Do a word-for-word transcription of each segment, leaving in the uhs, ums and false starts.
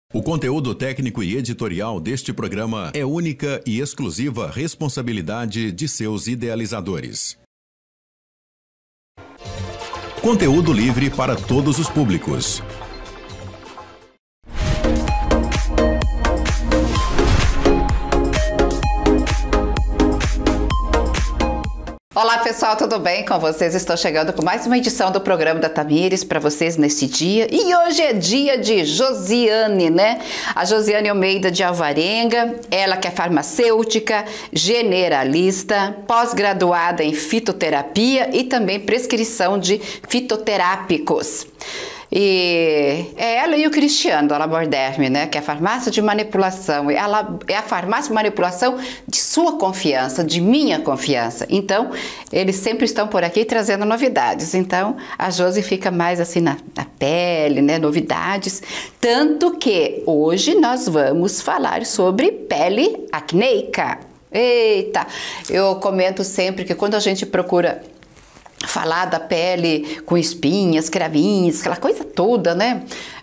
O conteúdo técnico e editorial deste programa é única e exclusiva responsabilidade de seus idealizadores. Conteúdo livre para todos os públicos. Olá pessoal, tudo bem com vocês? Estou chegando com mais uma edição do programa da Tamires para vocês nesse dia. E hoje é dia de Josiane, né? A Josiane Almeida de Alvarenga, ela que é farmacêutica, generalista, pós-graduada em fitoterapia e também prescrição de fitoterápicos. E é ela e o Cristiano da Laborderme, né, que é a farmácia de manipulação, ela é a farmácia de manipulação de sua confiança, de minha confiança. Então, eles sempre estão por aqui trazendo novidades. Então, a Josi fica mais assim na, na pele, né, novidades. Tanto que hoje nós vamos falar sobre pele acneica. Eita, eu comento sempre que quando a gente procura falar da pele com espinhas, cravinhos, aquela coisa toda, né?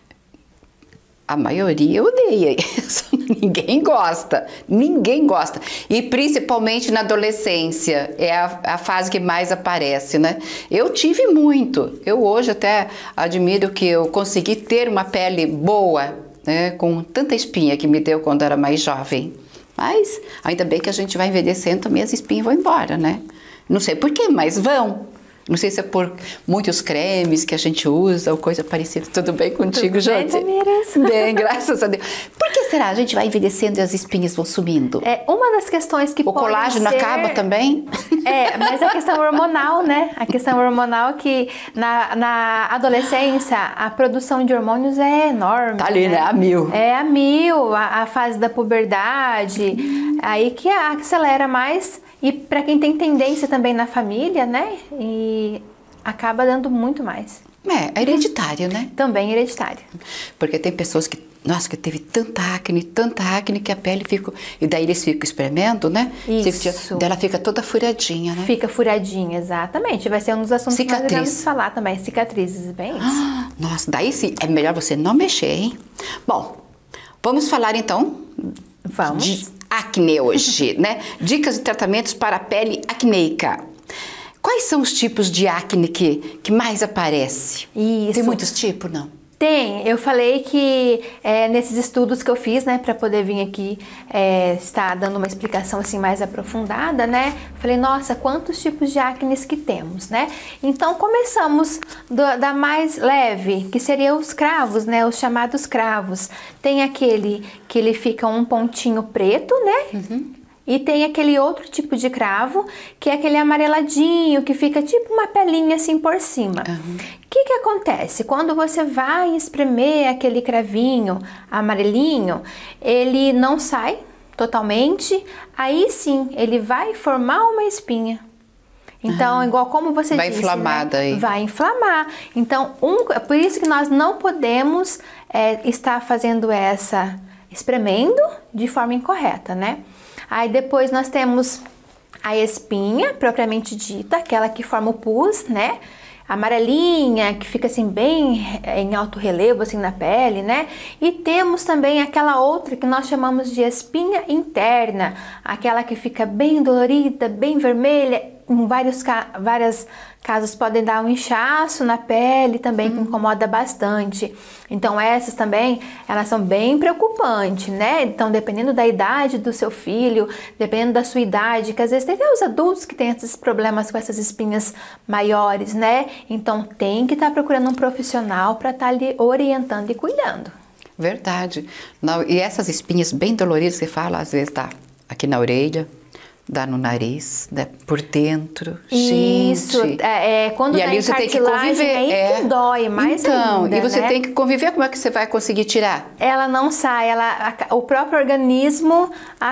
A maioria odeia isso. Ninguém gosta, ninguém gosta. E principalmente na adolescência, é a, a fase que mais aparece, né? Eu tive muito. Eu hoje até admiro que eu consegui ter uma pele boa, né? Com tanta espinha que me deu quando era mais jovem. Mas ainda bem que a gente vai envelhecendo, também as espinhas vão embora, né? Não sei por quê, mas vão. Não sei se é por muitos cremes que a gente usa ou coisa parecida. Tudo bem contigo, Josi? Tudo bem, Tamires? Bem, graças a Deus. Por que será? A gente vai envelhecendo e as espinhas vão sumindo? É, uma das questões que O colágeno ser... acaba também? É, mas a questão hormonal, né? A questão hormonal que na, na adolescência a produção de hormônios é enorme. Tá ali, né? né? A mil. É a mil, a, a fase da puberdade, aí que acelera mais. E para quem tem tendência também na família, né? E acaba dando muito mais. É, é hereditário, né? Também hereditário. Porque tem pessoas que, nossa, que teve tanta acne, tanta acne que a pele fica... E daí eles ficam espremendo, né? Isso. Daí ela fica toda furadinha, né? Fica furadinha, exatamente. Vai ser um dos assuntos Cicatriz. que nós vamos falar também. Cicatrizes, bem isso. Ah, nossa, daí sim, é melhor você não mexer, hein? Bom, vamos falar então... Vamos. De acne hoje, né? Dicas de tratamentos para a pele acneica. Quais são os tipos de acne que, que mais aparece? Isso. Tem muitos tipos, não? Tem, eu falei que é, nesses estudos que eu fiz, né, para poder vir aqui é, estar dando uma explicação assim mais aprofundada, né, falei, nossa, quantos tipos de acnes que temos, né? Então começamos do, da mais leve, que seriam os cravos, né, os chamados cravos. Tem aquele que ele fica um pontinho preto, né? Uhum. E tem aquele outro tipo de cravo, que é aquele amareladinho, que fica tipo uma pelinha assim por cima. O uhum. que que acontece? Quando você vai espremer aquele cravinho amarelinho, ele não sai totalmente, aí sim, ele vai formar uma espinha. Então, uhum. igual como você vai disse, inflamar né? daí. Vai inflamar. Então, um, por isso que nós não podemos é, estar fazendo essa espremendo de forma incorreta, né? Aí depois nós temos a espinha, propriamente dita, aquela que forma o pus, né? Amarelinha, que fica assim bem em alto relevo assim na pele, né? E temos também aquela outra que nós chamamos de espinha interna, aquela que fica bem dolorida, bem vermelha. Em vários, vários casos podem dar um inchaço na pele também, que incomoda bastante. Então essas também, elas são bem preocupantes, né? Então dependendo da idade do seu filho, dependendo da sua idade, que às vezes tem até os adultos que têm esses problemas com essas espinhas maiores, né? Então tem que estar procurando um profissional para estar ali orientando e cuidando. Verdade. Não, e essas espinhas bem doloridas que fala, às vezes tá aqui na orelha, dá no nariz, né? Por dentro. Isso, gente. É, é quando e ali você tem que conviver. Aí é. que dói mais então, ainda, e você né? tem que conviver, como é que você vai conseguir tirar? Ela não sai, ela, o próprio organismo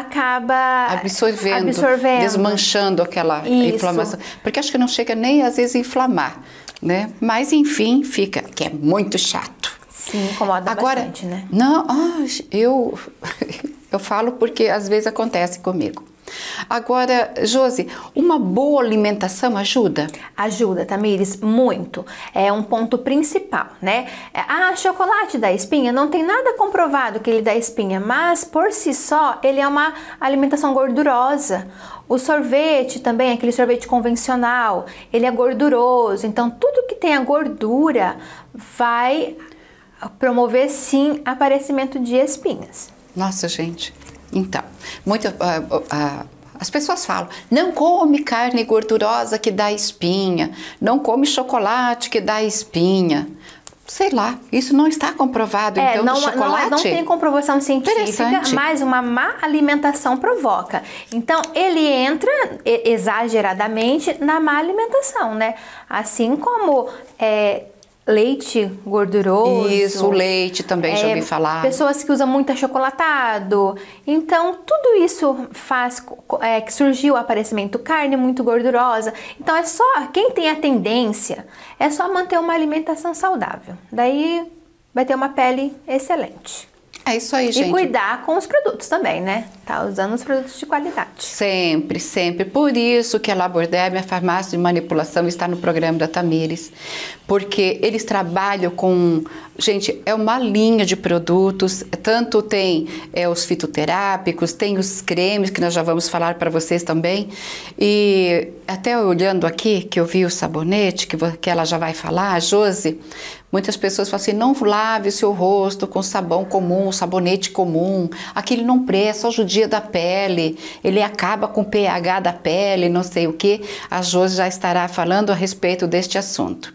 acaba absorvendo, absorvendo. desmanchando aquela Isso. inflamação. Porque acho que não chega nem às vezes a inflamar, né? Mas enfim, fica, que é muito chato. Sim, incomoda Agora, bastante, né? Não, oh, eu, eu falo porque às vezes acontece comigo. Agora, Josi, uma boa alimentação ajuda? Ajuda, Tamires, muito. É um ponto principal, né? Ah, chocolate dá espinha? Não tem nada comprovado que ele dá espinha, mas por si só ele é uma alimentação gordurosa. O sorvete também, aquele sorvete convencional, ele é gorduroso. Então, tudo que tem a gordura vai promover, sim, aparecimento de espinhas. Nossa, gente. Então, muito, uh, uh, as pessoas falam, não come carne gordurosa que dá espinha, não come chocolate que dá espinha. Sei lá, isso não está comprovado, é, então, não, do chocolate? Não, não tem comprovação científica, mas uma má alimentação provoca. Então, ele entra exageradamente na má alimentação, né? Assim como é, leite gorduroso. Isso, o leite também, é, já ouvi falar. Pessoas que usam muito achocolatado. Então, tudo isso faz é, que surgiu o aparecimento carne muito gordurosa. Então, é só, quem tem a tendência, é só manter uma alimentação saudável. Daí, vai ter uma pele excelente. É isso aí, gente. E cuidar com os produtos também, né? Tá usando os produtos de qualidade. Sempre, sempre. Por isso que a Laborderm, a farmácia de manipulação, está no programa da Tamires. Porque eles trabalham com... Gente, é uma linha de produtos. Tanto tem é, os fitoterápicos, tem os cremes, que nós já vamos falar para vocês também. E até olhando aqui, que eu vi o sabonete, que, que ela já vai falar, a Josi... Muitas pessoas falam assim, não lave o seu rosto com sabão comum, sabonete comum, aquele não presta, só judia da pele, ele acaba com o pH da pele, não sei o que. A Josi já estará falando a respeito deste assunto.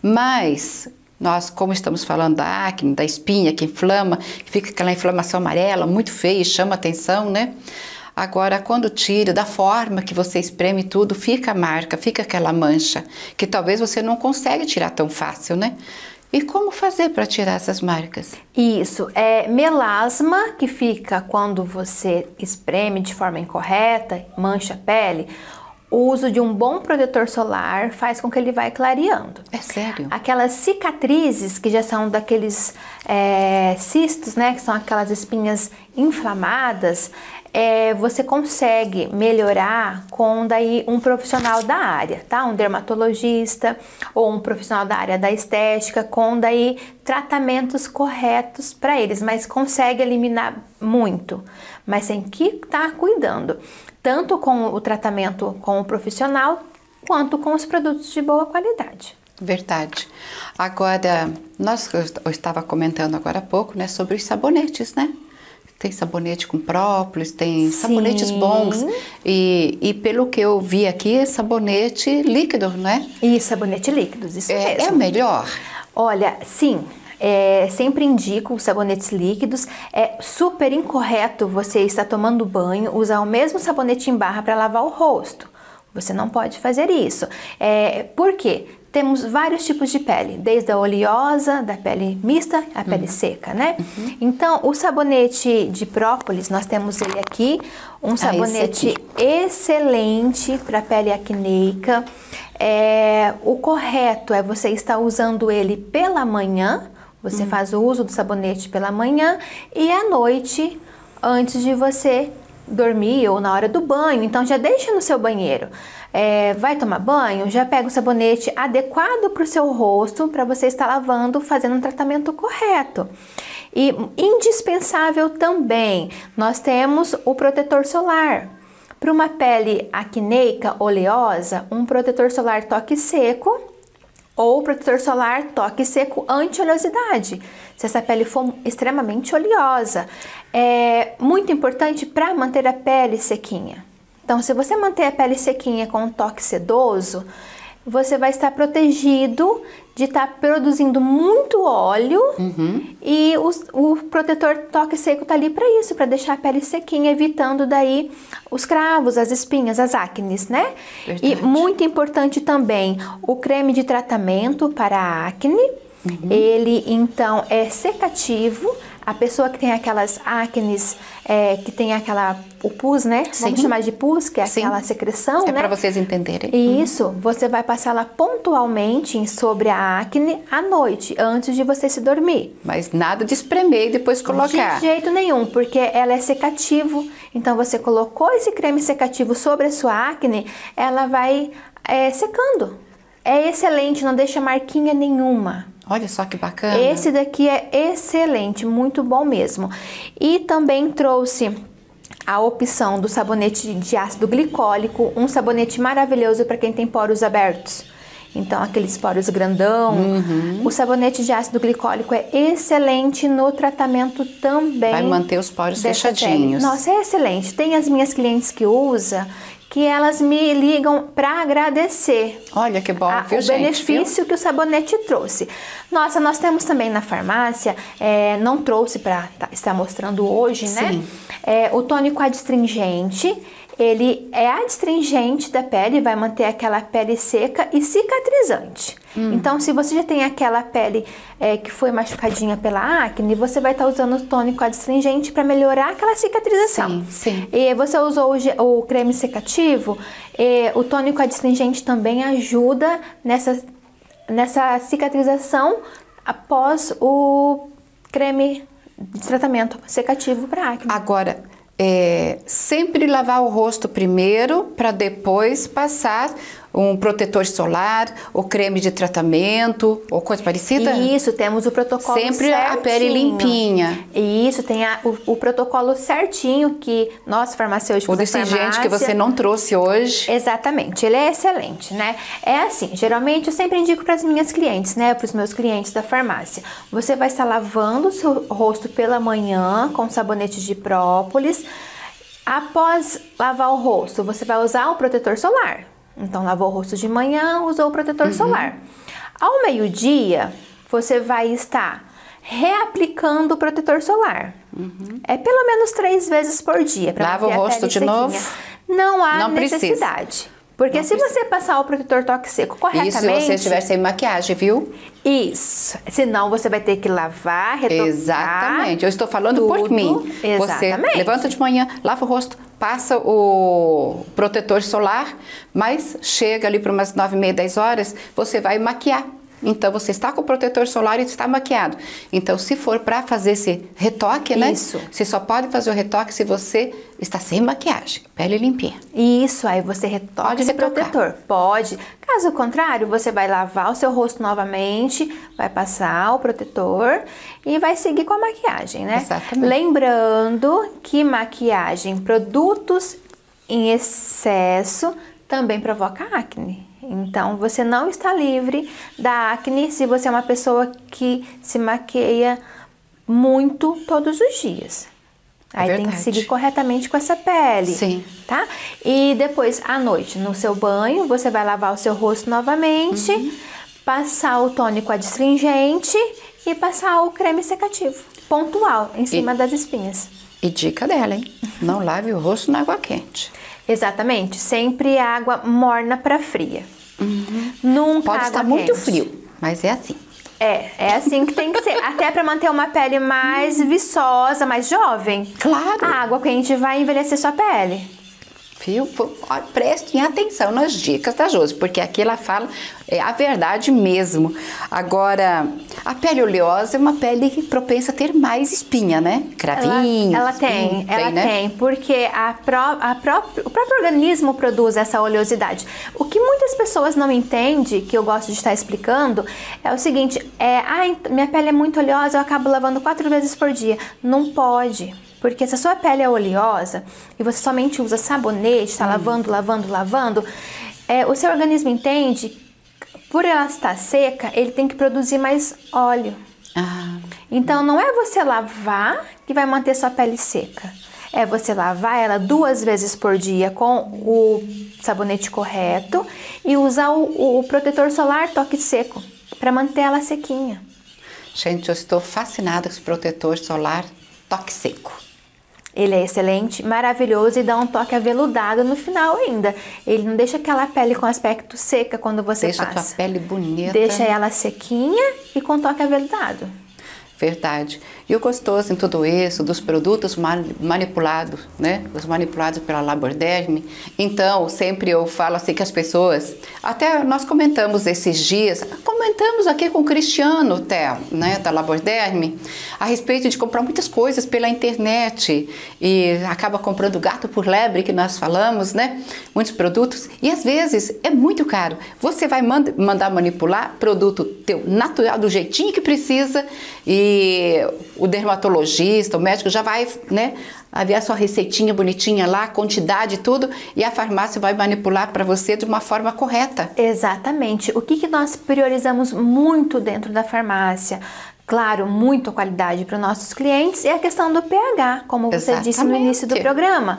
Mas nós, como estamos falando da acne, da espinha que inflama, que fica aquela inflamação amarela, muito feia e chama atenção, né? Agora, quando tira, da forma que você espreme tudo, fica a marca, fica aquela mancha, que talvez você não consegue tirar tão fácil, né? E como fazer para tirar essas marcas? Isso, é melasma que fica quando você espreme de forma incorreta, mancha a pele. O uso de um bom protetor solar faz com que ele vai clareando. É sério? Aquelas cicatrizes que já são daqueles é, cistos, né, que são aquelas espinhas inflamadas, é, você consegue melhorar com daí um profissional da área, tá? Um dermatologista ou um profissional da área da estética com daí tratamentos corretos para eles, mas consegue eliminar muito, mas tem que estar cuidando, tanto com o tratamento com o profissional, quanto com os produtos de boa qualidade. Verdade. Agora, nós, eu estava comentando agora há pouco, né, sobre os sabonetes, né? Tem sabonete com própolis, tem Sim. sabonetes bons. E, e pelo que eu vi aqui, é sabonete líquido, não é? E sabonete líquidos, isso é, mesmo. É o melhor? Olha, sim. É, sempre indico os sabonetes líquidos. É super incorreto você estar tomando banho, usar o mesmo sabonete em barra para lavar o rosto. Você não pode fazer isso. É, por quê? Temos vários tipos de pele, desde a oleosa, da pele mista, a pele uhum. seca, né? Uhum. Então, o sabonete de própolis, nós temos ele aqui, um sabonete ah, excelente para pele acneica. É, o correto é você estar usando ele pela manhã, você uhum. faz o uso do sabonete pela manhã e à noite, antes de você dormir ou na hora do banho. Então, já deixa no seu banheiro. É, vai tomar banho, já pega o sabonete adequado para o seu rosto, para você estar lavando, fazendo um tratamento correto. E indispensável também, nós temos o protetor solar. Para uma pele acneica, oleosa, um protetor solar toque seco ou protetor solar toque seco anti-oleosidade, se essa pele for extremamente oleosa. É muito importante para manter a pele sequinha. Então, se você manter a pele sequinha com um toque sedoso, você vai estar protegido de estar produzindo muito óleo uhum. e o, o protetor toque seco está ali para isso, para deixar a pele sequinha, evitando daí os cravos, as espinhas, as acnes, né? Verdade. E muito importante também o creme de tratamento para a acne. Uhum. Ele, então, é secativo, A pessoa que tem aquelas acnes, é, que tem aquela, o pus, né? Sim. Vamos chamar de pus, que é Sim. aquela secreção, É né? para vocês entenderem. Isso, você vai passar ela pontualmente sobre a acne à noite, antes de você se dormir. Mas nada de espremer e depois colocar. De jeito nenhum, porque ela é secativo. Então, você colocou esse creme secativo sobre a sua acne, ela vai é, secando. É excelente, não deixa marquinha nenhuma. Olha só que bacana. Esse daqui é excelente, muito bom mesmo. E também trouxe a opção do sabonete de ácido glicólico, um sabonete maravilhoso para quem tem poros abertos. Então, aqueles poros grandão. Uhum. O sabonete de ácido glicólico é excelente no tratamento também. Vai manter os poros fechadinhos. Pele. Nossa, é excelente. Tem as minhas clientes que usam, que elas me ligam para agradecer. Olha que bom, a, viu, o gente, benefício viu? que o sabonete trouxe. Nossa, nós temos também na farmácia, é, não trouxe para tá, estar mostrando hoje, Sim. né? É, o tônico adstringente. Ele é adstringente da pele, vai manter aquela pele seca e cicatrizante. Hum. Então, se você já tem aquela pele é, que foi machucadinha pela acne, você vai estar usando o tônico adstringente para melhorar aquela cicatrização. Sim, sim. E você usou o, o creme secativo, e o tônico adstringente também ajuda nessa, nessa cicatrização após o creme de tratamento secativo para acne. Agora, É, sempre lavar o rosto primeiro para depois passar um protetor solar, o creme de tratamento ou coisa parecida? Isso, temos o protocolo sempre certinho. A pele limpinha. Isso, tem a, o, o protocolo certinho que nós farmacêuticos o desse gente que você não trouxe hoje. Exatamente, ele é excelente, né? É assim, geralmente eu sempre indico para as minhas clientes, né? Para os meus clientes da farmácia. Você vai estar lavando o seu rosto pela manhã com sabonete de própolis. Após lavar o rosto, você vai usar o protetor solar. Então, lavou o rosto de manhã, usou o protetor uhum. solar. Ao meio-dia, você vai estar reaplicando o protetor solar. Uhum. É pelo menos três vezes por dia. Lava o rosto de sequinha. novo? Não há Não necessidade. Precisa. Porque Não se precisa. você passar o protetor toque seco corretamente... Isso se você estiver sem maquiagem, viu? Isso. Senão você vai ter que lavar, retocar... Exatamente. Eu estou falando tudo. Por mim. Exatamente. Você levanta de manhã, lava o rosto, passa o protetor solar, mas chega ali para umas nove e meia, dez horas, você vai maquiar. Então, você está com o protetor solar e está maquiado. Então, se for para fazer esse retoque, né? Isso. Você só pode fazer o retoque se você está sem maquiagem, pele limpinha. Isso, aí você retoca pode esse retocar. protetor. Pode. Caso contrário, você vai lavar o seu rosto novamente, vai passar o protetor e vai seguir com a maquiagem, né? Exatamente. Lembrando que maquiagem, produtos em excesso também provoca acne. Então, você não está livre da acne se você é uma pessoa que se maqueia muito todos os dias. Aí é tem que seguir corretamente com essa pele. Sim. Tá? E depois, à noite, no seu banho, você vai lavar o seu rosto novamente, uhum. passar o tônico adstringente e passar o creme secativo, pontual, em cima e, das espinhas. E dica dela, hein? Não lave o rosto na água quente. Exatamente, sempre água morna para fria. Uhum. Nunca Pode água estar quente. muito frio, mas é assim. É, é assim que tem que ser. Até para manter uma pele mais viçosa, mais jovem. Claro. A água quente vai envelhecer sua pele. Viu? Prestem atenção nas dicas da Josi, porque aqui ela fala é, a verdade mesmo. Agora, a pele oleosa é uma pele propensa a ter mais espinha, né? Cravinhos. Ela, ela tem, tem, ela né? tem, porque a pró, a pró, o próprio organismo produz essa oleosidade. O que muitas pessoas não entendem, que eu gosto de estar explicando, é o seguinte: é, ah, minha pele é muito oleosa, eu acabo lavando quatro vezes por dia. Não pode. Porque se a sua pele é oleosa e você somente usa sabonete, está hum. lavando, lavando, lavando, é, o seu organismo entende, por ela estar seca, ele tem que produzir mais óleo. Ah. Então, não é você lavar que vai manter sua pele seca. É você lavar ela duas vezes por dia com o sabonete correto e usar o, o protetor solar toque seco para manter ela sequinha. Gente, eu estou fascinada com esse protetor solar toque seco. Ele é excelente, maravilhoso e dá um toque aveludado no final ainda. Ele não deixa aquela pele com aspecto seca quando você deixa passa. Deixa a tua pele bonita. Deixa ela sequinha e com toque aveludado. Verdade. E o gostoso em tudo isso, dos produtos manipulados, né? Os manipulados pela Laborderm. Então, sempre eu falo assim que as pessoas, até nós comentamos esses dias, comentamos aqui com o Cristiano, até, né, da Laborderm, a respeito de comprar muitas coisas pela internet e acaba comprando gato por lebre, que nós falamos, né? Muitos produtos. E às vezes é muito caro. Você vai mand- mandar manipular produto teu natural, do jeitinho que precisa, e o dermatologista, o médico já vai, né, havia a sua receitinha bonitinha lá, quantidade e tudo, e a farmácia vai manipular para você de uma forma correta. Exatamente. O que, que nós priorizamos muito dentro da farmácia? Claro, muito a qualidade para os nossos clientes e a questão do pH, como você Exatamente. disse no início do programa.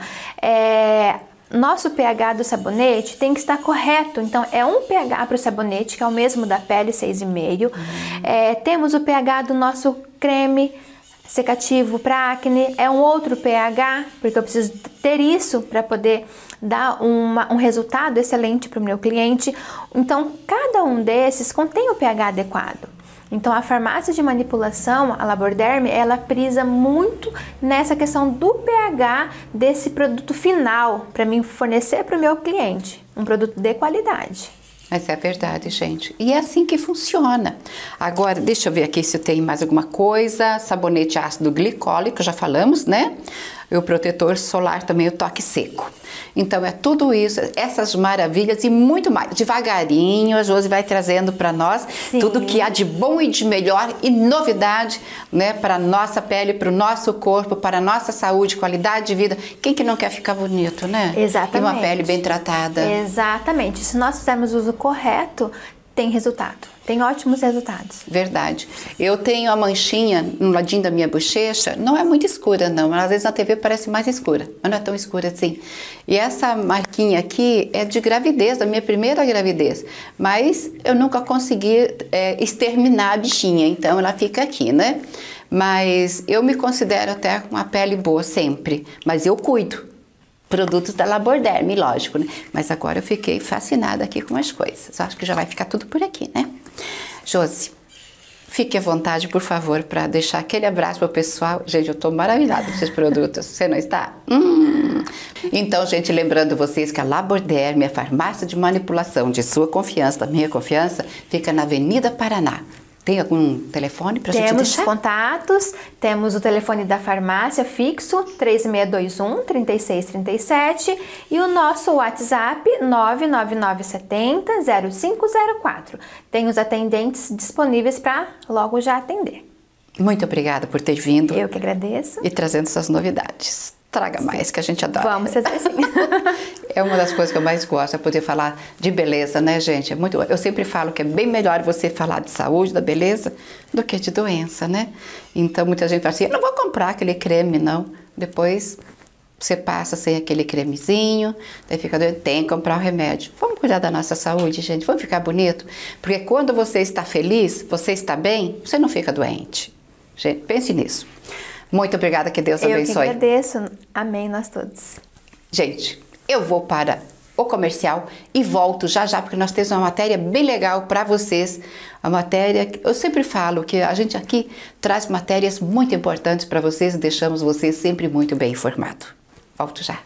É... Nosso pH do sabonete tem que estar correto, então é um pH para o sabonete, que é o mesmo da pele, seis vírgula cinco. Uhum. É, temos o pH do nosso creme secativo para acne, é um outro pH, porque eu preciso ter isso para poder dar uma, um resultado excelente para o meu cliente. Então, cada um desses contém o pH adequado. Então, a farmácia de manipulação, a Laborderm, ela prisa muito nessa questão do pH desse produto final, para mim fornecer para o meu cliente um produto de qualidade. Mas é verdade, gente. E é assim que funciona. Agora, deixa eu ver aqui se tem mais alguma coisa. Sabonete ácido glicólico, já falamos, né? E o protetor solar também, o toque seco. Então, é tudo isso, essas maravilhas e muito mais. Devagarinho, a Josi vai trazendo para nós Sim. tudo que há de bom e de melhor e novidade, né? Para a nossa pele, para o nosso corpo, para a nossa saúde, qualidade de vida. Quem que não quer ficar bonito, né? Exatamente. E uma pele bem tratada. Exatamente. Se nós fizermos o uso correto, tem resultado. Tem ótimos resultados. Verdade. Eu tenho a manchinha no ladinho da minha bochecha, não é muito escura não, às vezes na T V parece mais escura, mas não é tão escura assim. E essa marquinha aqui é de gravidez, da minha primeira gravidez, mas eu nunca consegui é, exterminar a bichinha, então ela fica aqui, né? Mas eu me considero até com a pele boa sempre, mas eu cuido. Produtos da Laborderm, lógico, né? Mas agora eu fiquei fascinada aqui com as coisas. Acho que já vai ficar tudo por aqui, né? Josi, fique à vontade, por favor, para deixar aquele abraço para o pessoal. Gente, eu estou maravilhada com esses produtos. Você não está? Hum. Então, gente, lembrando vocês que a Laborderm, a farmácia de manipulação de sua confiança, da minha confiança, fica na Avenida Paraná. Tem algum telefone para a gente deixar? Temos os contatos, temos o telefone da farmácia fixo, três seis dois um, três seis três sete, e o nosso WhatsApp, nove nove nove sete zero, zero cinco zero quatro. Tem os atendentes disponíveis para logo já atender. Muito obrigada por ter vindo. Eu que agradeço. E trazendo essas novidades. Traga mais, que a gente adora. Vamos fazer sim. É uma das coisas que eu mais gosto, é poder falar de beleza, né, gente? É muito, eu sempre falo que é bem melhor você falar de saúde, da beleza, do que de doença, né? Então, muita gente fala assim, eu não vou comprar aquele creme, não. Depois, você passa sem aquele cremezinho, daí fica doente, tem que comprar o remédio. Vamos cuidar da nossa saúde, gente, vamos ficar bonito. Porque quando você está feliz, você está bem, você não fica doente. Gente, pense nisso. Muito obrigada, que Deus abençoe. Eu que agradeço. Amém, nós todos. Gente, eu vou para o comercial e volto já já, porque nós temos uma matéria bem legal para vocês. A matéria, eu sempre falo que a gente aqui traz matérias muito importantes para vocês e deixamos vocês sempre muito bem informados. Volto já.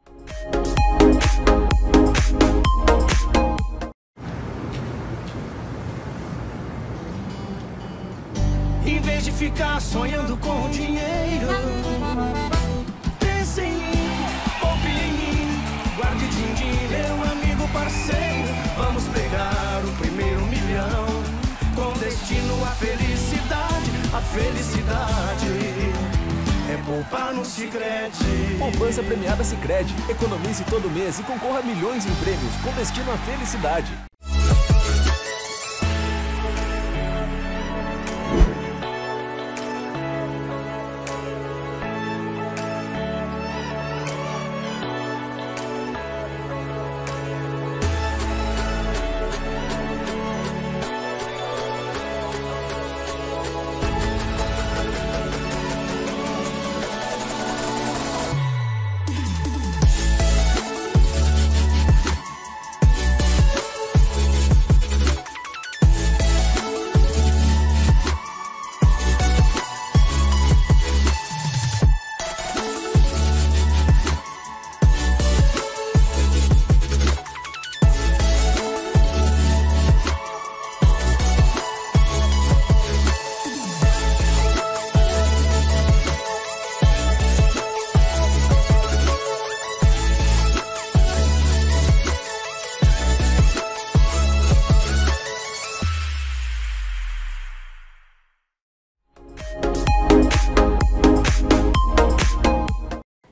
Em vez de ficar sonhando com dinheiro, pense em mim, poupe em mim, guarde din-din, meu amigo parceiro. Vamos pegar o primeiro milhão, com destino à felicidade. A felicidade é poupar no Sicredi. Poupança premiada Sicredi. Economize todo mês e concorra a milhões em prêmios com destino à felicidade.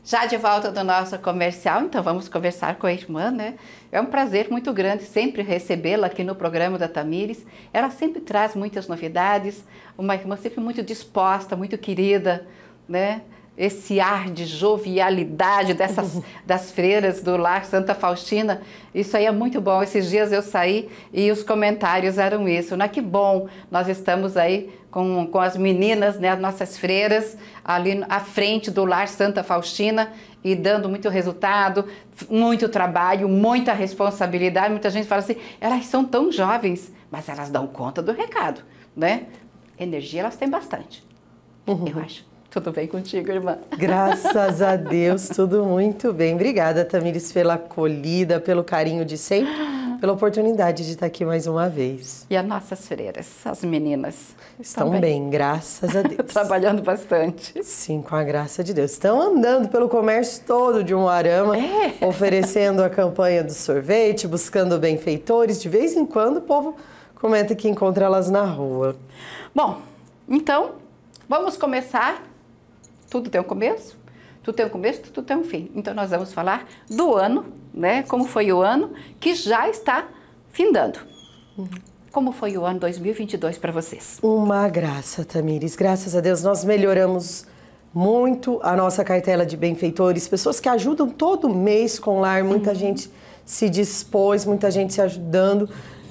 Já de volta do nosso comercial, então vamos conversar com a irmã, né? É um prazer muito grande sempre recebê-la aqui no programa da Tamires. Ela sempre traz muitas novidades, uma irmã sempre muito disposta, muito querida, né? Esse ar de jovialidade dessas das freiras do Lar Santa Faustina, isso aí é muito bom. Esses dias eu saí e os comentários eram isso, né? Que bom, nós estamos aí com, com as meninas, né? As nossas freiras ali à frente do Lar Santa Faustina e dando muito resultado, muito trabalho, muita responsabilidade. Muita gente fala assim, elas são tão jovens, mas elas dão conta do recado, né? Energia elas têm bastante, uhum. eu acho. Tudo bem contigo, irmã? Graças a Deus, tudo muito bem. Obrigada, Tamires, pela acolhida, pelo carinho de sempre, pela oportunidade de estar aqui mais uma vez. E as nossas freiras, as meninas? Estão, estão bem? bem, graças a Deus. Trabalhando bastante. Sim, com a graça de Deus. Estão andando pelo comércio todo de Umuarama, é. oferecendo a campanha do sorvete, buscando benfeitores. De vez em quando o povo comenta que encontra elas na rua. Bom, então, vamos começar. Tudo tem um começo, tudo tem um começo, tudo tem um fim. Então nós vamos falar do ano, né? Como foi o ano que já está findando. Uhum. Como foi o ano dois mil e vinte e dois para vocês? Uma graça, Tamires. Graças a Deus nós melhoramos muito a nossa cartela de benfeitores, pessoas que ajudam todo mês com o lar, muita uhum. gente se dispôs, muita gente se ajudando.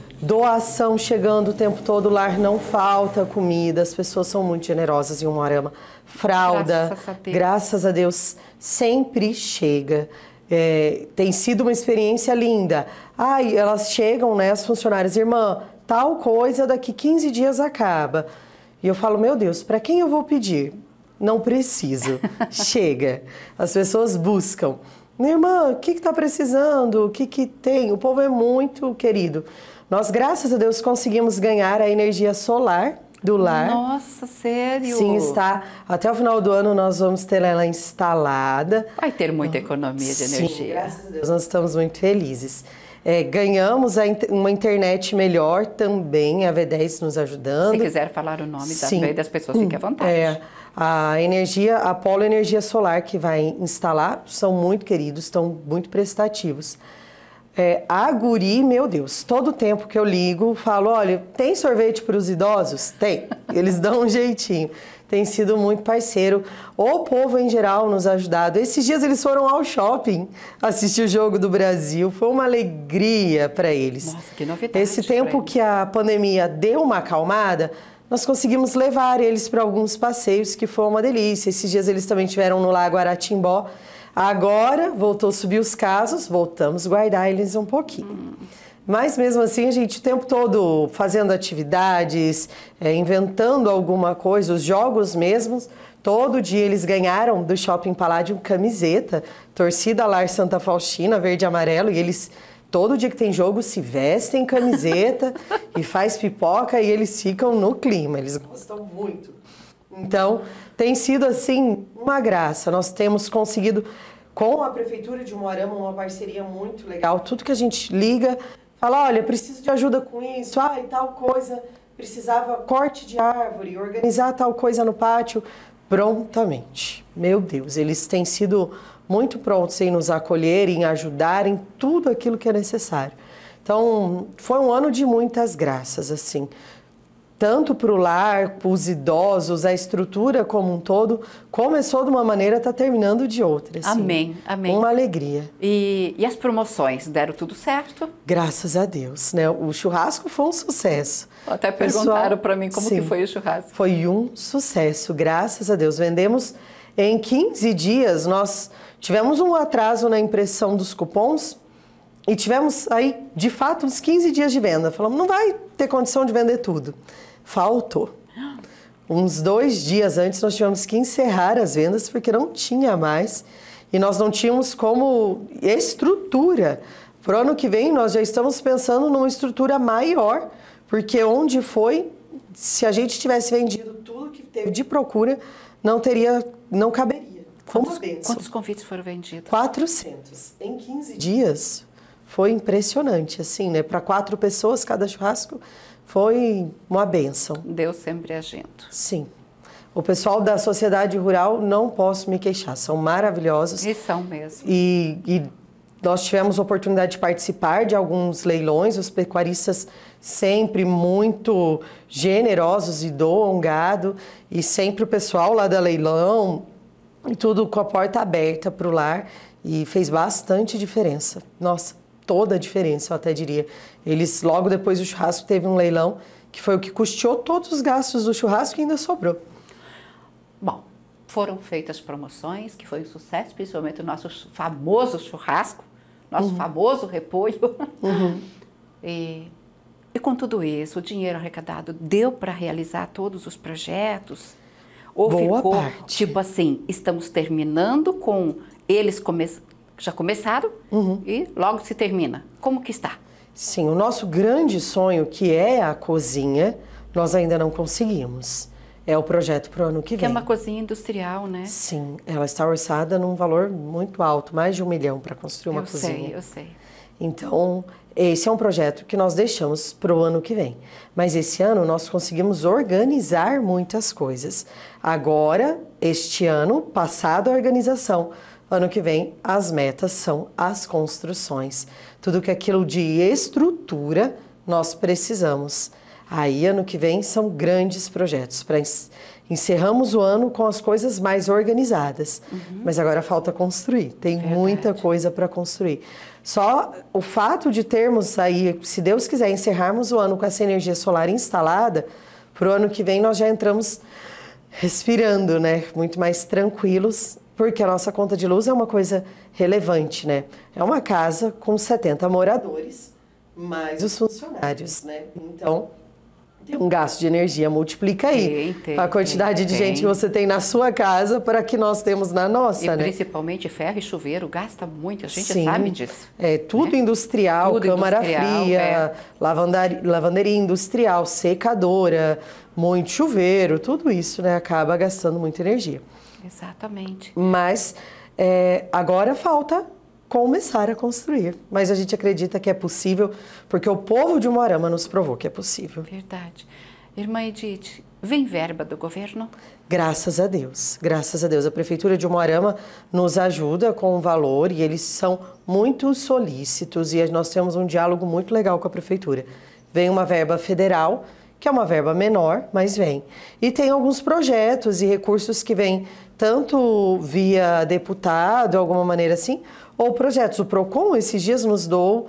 Doação chegando o tempo todo, o lar não falta comida, as pessoas são muito generosas em Umuarama. Fralda, graças a Deus, graças a Deus sempre chega. É, tem sido uma experiência linda. Ai, elas chegam, né, as funcionárias, irmã, tal coisa daqui quinze dias acaba. E eu falo, meu Deus, para quem eu vou pedir? Não preciso, chega. As pessoas buscam. Minha irmã, o que está precisando? O que, que tem? O povo é muito querido. Nós, graças a Deus, conseguimos ganhar a energia solar do lar. Nossa, sério? Sim, está. Até o final do ano nós vamos ter ela instalada. Vai ter muita economia de energia. Sim, graças a Deus, nós estamos muito felizes. É, ganhamos a, uma internet melhor também, a V dez nos ajudando. Se quiser falar o nome da, das pessoas, fique à vontade. É, a energia, a Polo Energia Solar que vai instalar, são muito queridos, estão muito prestativos. É, a Guri, meu Deus, todo tempo que eu ligo, falo, olha, tem sorvete para os idosos? Tem, eles dão um jeitinho. Tem sido muito parceiro. O povo em geral nos ajudado. Esses dias eles foram ao shopping assistir o Jogo do Brasil. Foi uma alegria para eles. Nossa, que novidade. Esse tempo que a pandemia deu uma acalmada, nós conseguimos levar eles para alguns passeios, que foi uma delícia. Esses dias eles também estiveram no Lago Aratimbó. Agora, voltou a subir os casos, voltamos a guardar eles um pouquinho. Hum. Mas mesmo assim, a gente o tempo todo fazendo atividades, é, inventando alguma coisa, os jogos mesmos. Todo dia eles ganharam do Shopping Palladium camiseta, torcida Lar Santa Faustina, verde e amarelo, e eles... Todo dia que tem jogo se vestem camiseta e faz pipoca e eles ficam no clima, eles gostam muito. Então, tem sido assim uma graça. Nós temos conseguido, com a Prefeitura de Umuarama, uma parceria muito legal. Tudo que a gente liga, fala, olha, preciso de ajuda com isso, ah, e tal coisa, precisava corte de árvore, organizar tal coisa no pátio, prontamente. Meu Deus, eles têm sido muito prontos em nos acolher, em ajudar em tudo aquilo que é necessário. Então, foi um ano de muitas graças, assim. Tanto para o lar, para os idosos, a estrutura como um todo, começou de uma maneira, está terminando de outra. Assim. Amém, amém. Uma alegria. E, e as promoções, deram tudo certo? Graças a Deus, né? O churrasco foi um sucesso. Até perguntaram para mim como sim, que foi o churrasco. Foi um sucesso, graças a Deus. Vendemos em quinze dias, nós tivemos um atraso na impressão dos cupons, e tivemos aí, de fato, uns quinze dias de venda. Falamos, não vai ter condição de vender tudo. Faltou. Uns dois dias antes nós tivemos que encerrar as vendas porque não tinha mais e nós não tínhamos como estrutura. Para o ano que vem nós já estamos pensando numa estrutura maior, porque onde foi, se a gente tivesse vendido tudo que teve de procura, não teria, não caberia. Quantos, quantos convites foram vendidos? quatrocentos. Em quinze dias foi impressionante, assim, né? Para quatro pessoas cada churrasco. Foi uma bênção. Deus sempre agindo. Sim. O pessoal da sociedade rural, não posso me queixar, são maravilhosos. E são mesmo. E, e nós tivemos a oportunidade de participar de alguns leilões, os pecuaristas sempre muito generosos e doam gado, e sempre o pessoal lá da leilão, e tudo com a porta aberta para o lar, e fez bastante diferença. Nossa, toda a diferença, eu até diria. Eles, logo depois do churrasco, teve um leilão, que foi o que custeou todos os gastos do churrasco e ainda sobrou. Bom, foram feitas promoções, que foi um sucesso, principalmente o nosso famoso churrasco, nosso uhum. famoso repolho. Uhum. e, e com tudo isso, o dinheiro arrecadado deu para realizar todos os projetos? Ou Boa ficou, parte. tipo assim, estamos terminando com eles come já começaram uhum. e logo se termina? Como que está? Sim, o nosso grande sonho, que é a cozinha, nós ainda não conseguimos. É o projeto para o ano que vem. Que é uma cozinha industrial, né? Sim, ela está orçada num valor muito alto, mais de um milhão para construir uma eu cozinha. Eu sei, eu sei. Então, esse é um projeto que nós deixamos para o ano que vem. Mas esse ano nós conseguimos organizar muitas coisas. Agora, este ano, passada a organização, ano que vem as metas são as construções. Tudo que aquilo de estrutura nós precisamos. Aí, ano que vem, são grandes projetos. Pra encerramos o ano com as coisas mais organizadas. Uhum. Mas agora falta construir. Tem Verdade. Muita coisa para construir. Só o fato de termos aí, se Deus quiser, encerrarmos o ano com essa energia solar instalada, para o ano que vem nós já entramos respirando, né? Muito mais tranquilos, porque a nossa conta de luz é uma coisa relevante, né? É uma casa com setenta moradores, mais os funcionários, né? Então, tem um gasto de energia, multiplica aí tem, tem, a quantidade tem, de tem. gente que você tem na sua casa para que nós temos na nossa, e né? Principalmente ferro e chuveiro, gasta muito, a gente Sim, sabe disso. É tudo né? industrial, tudo câmara industrial, fria, é. lavandaria, lavanderia industrial, secadora, muito chuveiro, tudo isso, né, acaba gastando muita energia. Exatamente. Mas é, agora falta começar a construir. Mas a gente acredita que é possível, porque o povo de Umuarama nos provou que é possível. Verdade. Irmã Edith, vem verba do governo? Graças a Deus, graças a Deus. A Prefeitura de Umuarama nos ajuda com o valor e eles são muito solícitos e nós temos um diálogo muito legal com a Prefeitura. Vem uma verba federal, que é uma verba menor, mas vem. E tem alguns projetos e recursos que vêm tanto via deputado, de alguma maneira assim, ou projetos. O PROCON, esses dias, nos doou,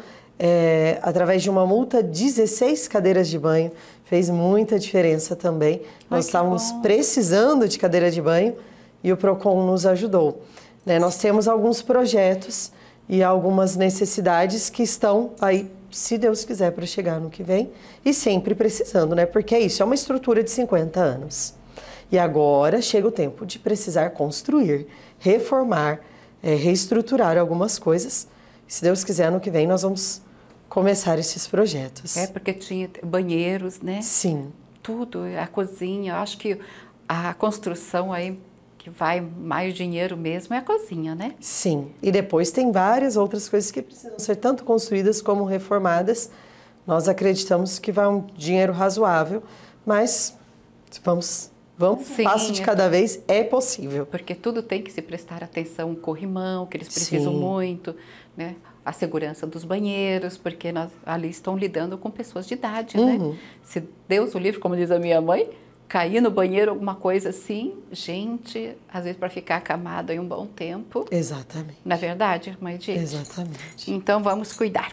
é, através de uma multa, dezesseis cadeiras de banho. Fez muita diferença também. Ai, Nós estávamos bom. precisando de cadeira de banho e o PROCON nos ajudou. Né? Nós temos alguns projetos e algumas necessidades que estão aí, se Deus quiser, para chegar no que vem. E sempre precisando, né? Porque é isso, é uma estrutura de cinquenta anos. E agora chega o tempo de precisar construir, reformar, é, reestruturar algumas coisas. Se Deus quiser, ano que vem nós vamos começar esses projetos. É, porque tinha banheiros, né? Sim. Tudo, a cozinha. Eu acho que a construção aí que vai mais dinheiro mesmo é a cozinha, né? Sim. E depois tem várias outras coisas que precisam ser tanto construídas como reformadas. Nós acreditamos que vai um dinheiro razoável, mas vamos... Vamos, Sim, passo de cada vez, é possível. Porque tudo tem que se prestar atenção, o corrimão, que eles precisam Sim. muito, né? A segurança dos banheiros, porque nós, ali estão lidando com pessoas de idade, uhum. né? Se Deus o livre, como diz a minha mãe, cair no banheiro, alguma coisa assim, gente, às vezes para ficar acamado aí um bom tempo. Exatamente. Na verdade, mãe Edith? Exatamente. Então, vamos cuidar.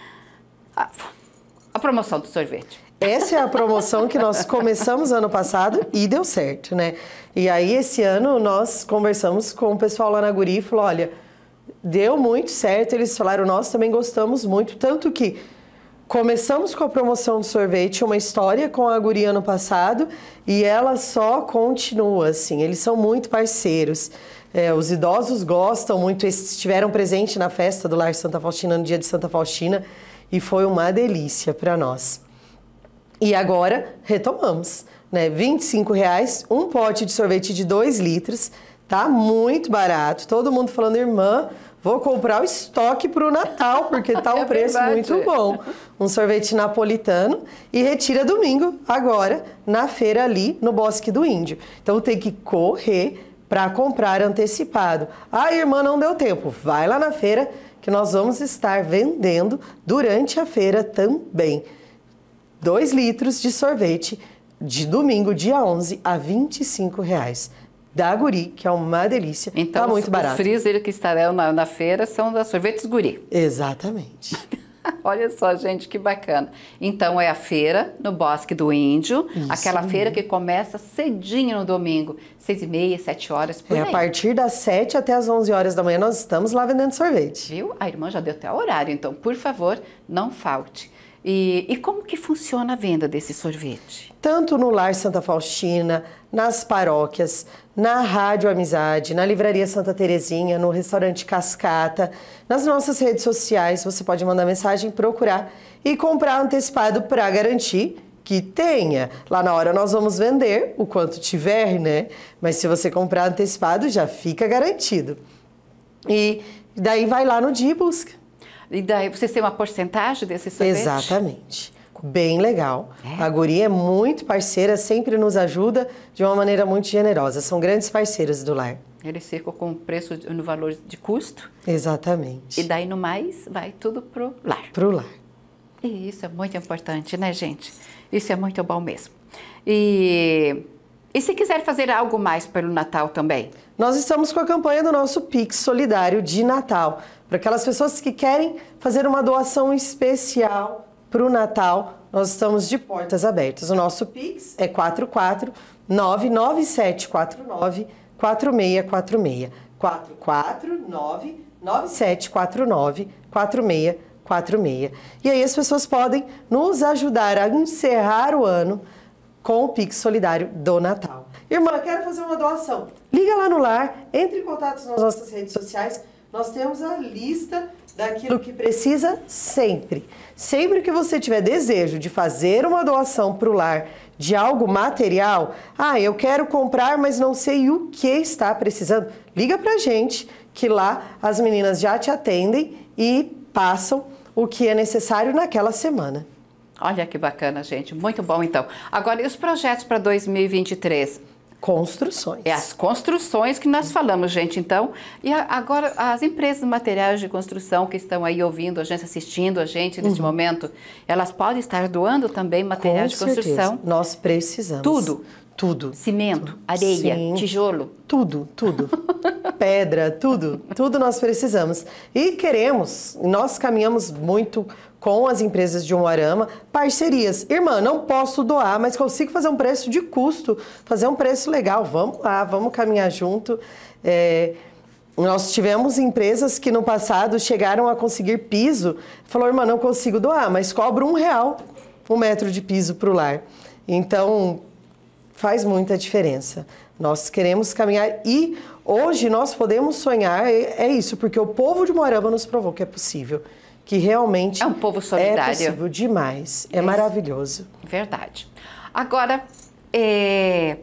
A, a promoção do sorvete. Essa é a promoção que nós começamos ano passado e deu certo, né? E aí, esse ano, nós conversamos com o pessoal lá na Guri e falou, olha, deu muito certo. Eles falaram, nós também gostamos muito, tanto que começamos com a promoção do sorvete, uma história com a Guri ano passado, e ela só continua, assim, eles são muito parceiros. É, os idosos gostam muito, estiveram presentes na festa do Lar Santa Faustina, no dia de Santa Faustina, e foi uma delícia para nós. E agora retomamos, né? vinte e cinco reais, um pote de sorvete de dois litros, tá muito barato. Todo mundo falando, irmã, vou comprar o estoque para o Natal, porque tá um É preço verdade. muito bom. Um sorvete napolitano e retira domingo, agora, na feira ali no Bosque do Índio. Então tem que correr para comprar antecipado. Ah, irmã, não deu tempo. Vai lá na feira que nós vamos estar vendendo durante a feira também. Dois litros de sorvete de domingo, dia onze, a vinte e cinco reais. Da Guri, que é uma delícia. Então, tá muito os, barato. os freezer que estarão na, na feira são da Sorvetes Guri. Exatamente. Olha só, gente, que bacana. Então, é a feira no Bosque do Índio. Isso aquela mesmo. feira que começa cedinho no domingo. Seis e meia, sete horas, por É, aí. a partir das sete até as onze horas da manhã, nós estamos lá vendendo sorvete. Viu? A irmã já deu até o horário, então, por favor, não falte. E, e como que funciona a venda desse sorvete? Tanto no Lar Santa Faustina, nas paróquias, na Rádio Amizade, na Livraria Santa Terezinha, no Restaurante Cascata, nas nossas redes sociais, você pode mandar mensagem, procurar e comprar antecipado para garantir que tenha. Lá na hora nós vamos vender o quanto tiver, né? Mas se você comprar antecipado, já fica garantido. E daí vai lá no dia e busca. E daí, você tem uma porcentagem desse sorvete? Exatamente. Bem legal. É? A Guri é muito parceira, sempre nos ajuda de uma maneira muito generosa. São grandes parceiros do lar. Eles ficam com preço no valor de custo. Exatamente. E daí, no mais, vai tudo pro lar. Pro lar. E isso é muito importante, né, gente? Isso é muito bom mesmo. E, e se quiser fazer algo mais pelo Natal também? Nós estamos com a campanha do nosso Pix Solidário de Natal. Para aquelas pessoas que querem fazer uma doação especial para o Natal, nós estamos de portas abertas. O nosso Pix é quatro quatro nove nove sete quatro nove quatro seis quatro seis. quatro quatro nove nove sete quatro nove quatro seis quatro seis. E aí as pessoas podem nos ajudar a encerrar o ano com o Pix Solidário do Natal. Irmã, quero fazer uma doação. Liga lá no lar, entre em contato nas nossas redes sociais. Nós temos a lista daquilo que precisa sempre. Sempre que você tiver desejo de fazer uma doação para o lar de algo material, ah, eu quero comprar, mas não sei o que está precisando, liga pra gente, que lá as meninas já te atendem e passam o que é necessário naquela semana. Olha que bacana, gente. Muito bom, então. Agora, e os projetos para dois mil e vinte e três? Construções. É as construções que nós falamos, gente, então. E a, agora, as empresas de materiais de construção que estão aí ouvindo a gente, assistindo a gente neste Uhum. momento, elas podem estar doando também materiais Com de construção. certeza. Nós precisamos. Tudo? Tudo. Cimento, areia, Sim. tijolo. Tudo, tudo. Pedra, tudo. Tudo nós precisamos. E queremos, nós caminhamos muito com as empresas de Umuarama, parcerias. Irmã, não posso doar, mas consigo fazer um preço de custo, fazer um preço legal. Vamos lá, vamos caminhar junto. É, nós tivemos empresas que no passado chegaram a conseguir piso. Falou, irmã, não consigo doar, mas cobro um real um metro de piso para o lar. Então, faz muita diferença. Nós queremos caminhar e hoje nós podemos sonhar, é isso, porque o povo de Umuarama nos provou que é possível, que realmente É um povo solidário. é possível demais, é É maravilhoso. Verdade. Agora, é,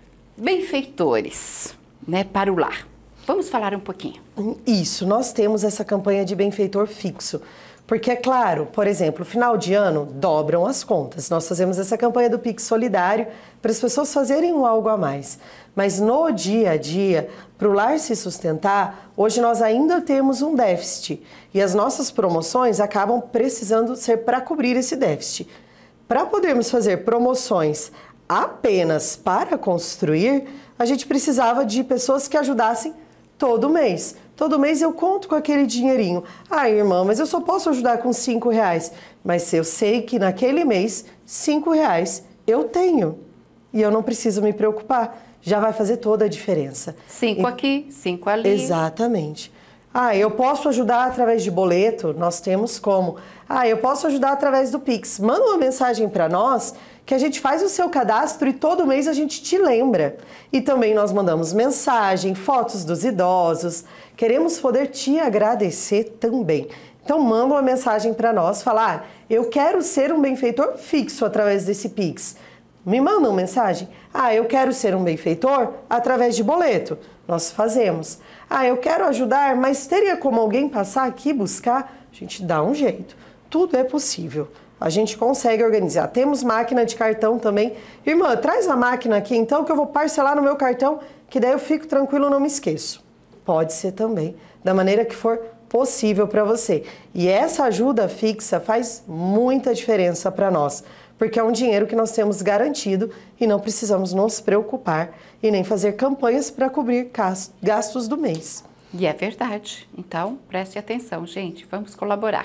benfeitores, né, para o lar. Vamos falar um pouquinho. Isso, nós temos essa campanha de benfeitor fixo. Porque, é claro, por exemplo, final de ano dobram as contas. Nós fazemos essa campanha do Pix Solidário para as pessoas fazerem um algo a mais. Mas no dia a dia, para o lar se sustentar, hoje nós ainda temos um déficit. E as nossas promoções acabam precisando ser para cobrir esse déficit. Para podermos fazer promoções apenas para construir, a gente precisava de pessoas que ajudassem todo mês. Todo mês eu conto com aquele dinheirinho. Ah, irmã, mas eu só posso ajudar com cinco reais. Mas eu sei que naquele mês, cinco reais eu tenho. E eu não preciso me preocupar. Já vai fazer toda a diferença. Cinco E... aqui, cinco ali. Exatamente. Ah, eu posso ajudar através de boleto? Nós temos como. Ah, eu posso ajudar através do Pix. Manda uma mensagem para nós que a gente faz o seu cadastro e todo mês a gente te lembra. E também nós mandamos mensagem, fotos dos idosos. Queremos poder te agradecer também. Então manda uma mensagem para nós, falar, ah, eu quero ser um benfeitor fixo através desse Pix. Me mandam mensagem. Ah, eu quero ser um benfeitor através de boleto. Nós fazemos. Ah, eu quero ajudar, mas teria como alguém passar aqui buscar? A gente dá um jeito. Tudo é possível. A gente consegue organizar. Temos máquina de cartão também. Irmã, traz a máquina aqui então que eu vou parcelar no meu cartão, que daí eu fico tranquilo e não me esqueço. Pode ser também, da maneira que for possível para você. E essa ajuda fixa faz muita diferença para nós, porque é um dinheiro que nós temos garantido e não precisamos nos preocupar e nem fazer campanhas para cobrir gastos do mês. E é verdade. Então, preste atenção, gente. Vamos colaborar.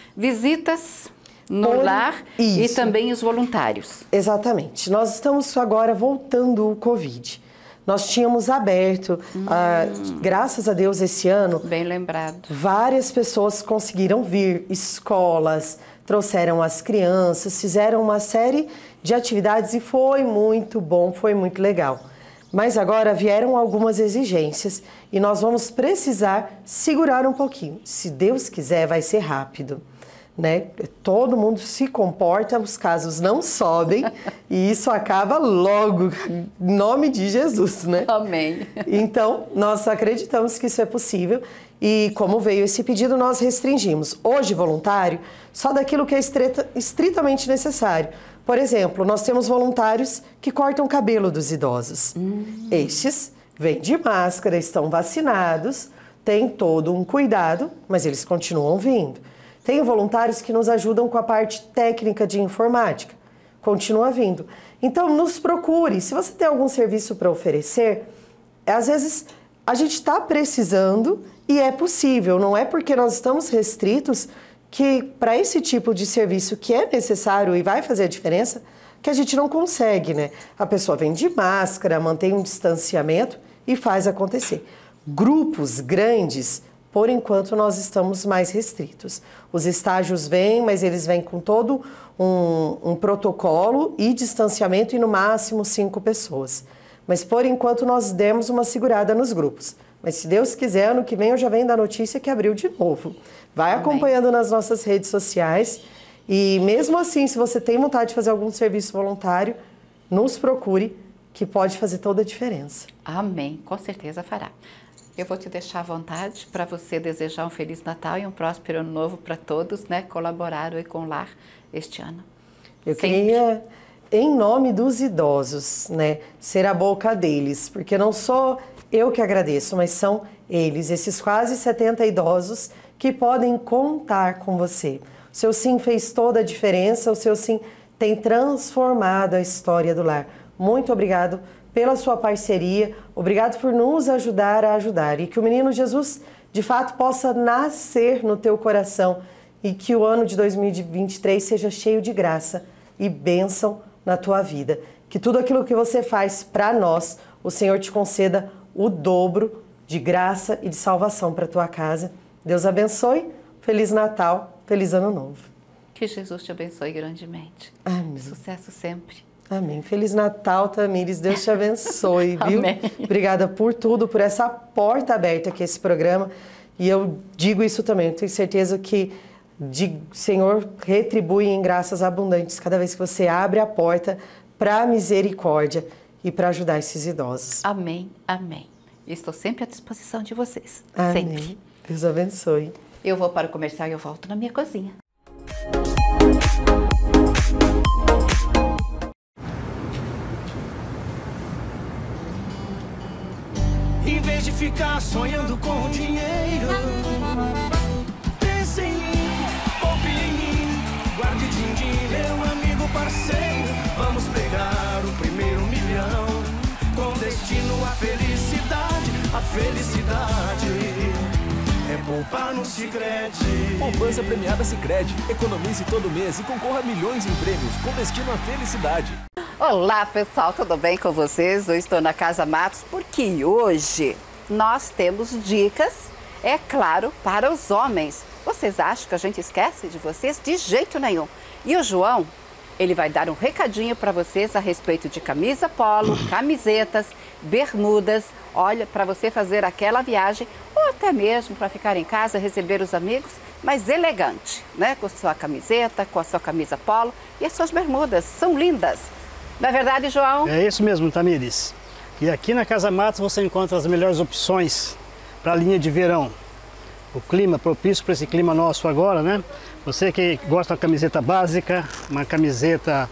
Visitas no Por lar isso. E também os voluntários. Exatamente. Nós estamos agora voltando o Covid. Nós tínhamos aberto, hum. ah, graças a Deus, esse ano... Bem lembrado. Várias pessoas conseguiram vir, escolas, trouxeram as crianças, fizeram uma série de atividades e foi muito bom, foi muito legal. Mas agora vieram algumas exigências e nós vamos precisar segurar um pouquinho. Se Deus quiser, vai ser rápido. Né? Todo mundo se comporta, os casos não sobem e isso acaba logo, em nome de Jesus, né? Amém. Então, nós acreditamos que isso é possível e como veio esse pedido, nós restringimos. Hoje, voluntário, só daquilo que é estrita, estritamente necessário. Por exemplo, nós temos voluntários que cortam o cabelo dos idosos. Hum. Estes vêm de máscara, estão vacinados, têm todo um cuidado, mas eles continuam vindo. Tem voluntários que nos ajudam com a parte técnica de informática. Continua vindo. Então, nos procure. Se você tem algum serviço para oferecer, às vezes a gente está precisando e é possível. Não é porque nós estamos restritos que para esse tipo de serviço que é necessário e vai fazer a diferença, que a gente não consegue, né? A pessoa vem de máscara, mantém um distanciamento e faz acontecer. Grupos grandes... Por enquanto, nós estamos mais restritos. Os estágios vêm, mas eles vêm com todo um, um protocolo e distanciamento e no máximo cinco pessoas. Mas, por enquanto, nós demos uma segurada nos grupos. Mas, se Deus quiser, ano que vem eu já venho da notícia que abriu de novo. Vai Amém. Acompanhando nas nossas redes sociais. E, mesmo assim, se você tem vontade de fazer algum serviço voluntário, nos procure, que pode fazer toda a diferença. Amém. Com certeza fará. Eu vou te deixar à vontade para você desejar um Feliz Natal e um próspero Ano Novo para todos, né? Colaboraram aí com o lar este ano. Eu Sempre. queria, em nome dos idosos, né, ser a boca deles, porque não sou eu que agradeço, mas são eles, esses quase setenta idosos que podem contar com você. O seu sim fez toda a diferença, o seu sim tem transformado a história do lar. Muito obrigado pela sua parceria, obrigado por nos ajudar a ajudar e que o menino Jesus de fato possa nascer no teu coração e que o ano de dois mil e vinte e três seja cheio de graça e bênção na tua vida. Que tudo aquilo que você faz para nós, o Senhor te conceda o dobro de graça e de salvação para tua casa. Deus abençoe, Feliz Natal, Feliz Ano Novo. Que Jesus te abençoe grandemente. Amém. Sucesso sempre. Amém. Feliz Natal, Tamires. Deus te abençoe, viu? Amém. Obrigada por tudo, por essa porta aberta aqui, esse programa. E eu digo isso também, eu tenho certeza que o Senhor retribui em graças abundantes cada vez que você abre a porta para a misericórdia e para ajudar esses idosos. Amém, amém. Estou sempre à disposição de vocês. Amém. Sempre. Deus abençoe. Eu vou para o comercial e eu volto na minha cozinha. Em vez de ficar sonhando com dinheiro, pense em mim, poupe em mim, guarde din-din, meu amigo parceiro. Vamos pegar o primeiro milhão, com destino à felicidade. A felicidade é poupar no Sicredi. Poupança premiada Sicredi. Economize todo mês e concorra a milhões em prêmios, com destino à felicidade. Olá, pessoal, tudo bem com vocês? Eu estou na Casa Matos porque hoje nós temos dicas, é claro, para os homens. Vocês acham que a gente esquece de vocês? De jeito nenhum. E o João, ele vai dar um recadinho para vocês a respeito de camisa polo, camisetas, bermudas, olha, para você fazer aquela viagem ou até mesmo para ficar em casa, receber os amigos, mas elegante, né? Com a sua camiseta, com a sua camisa polo e as suas bermudas, são lindas. Não é verdade, João? É isso mesmo, Tamires. E aqui na Casa Matos você encontra as melhores opções para a linha de verão. O clima propício para esse clima nosso agora, né? Você que gosta de uma camiseta básica, uma camiseta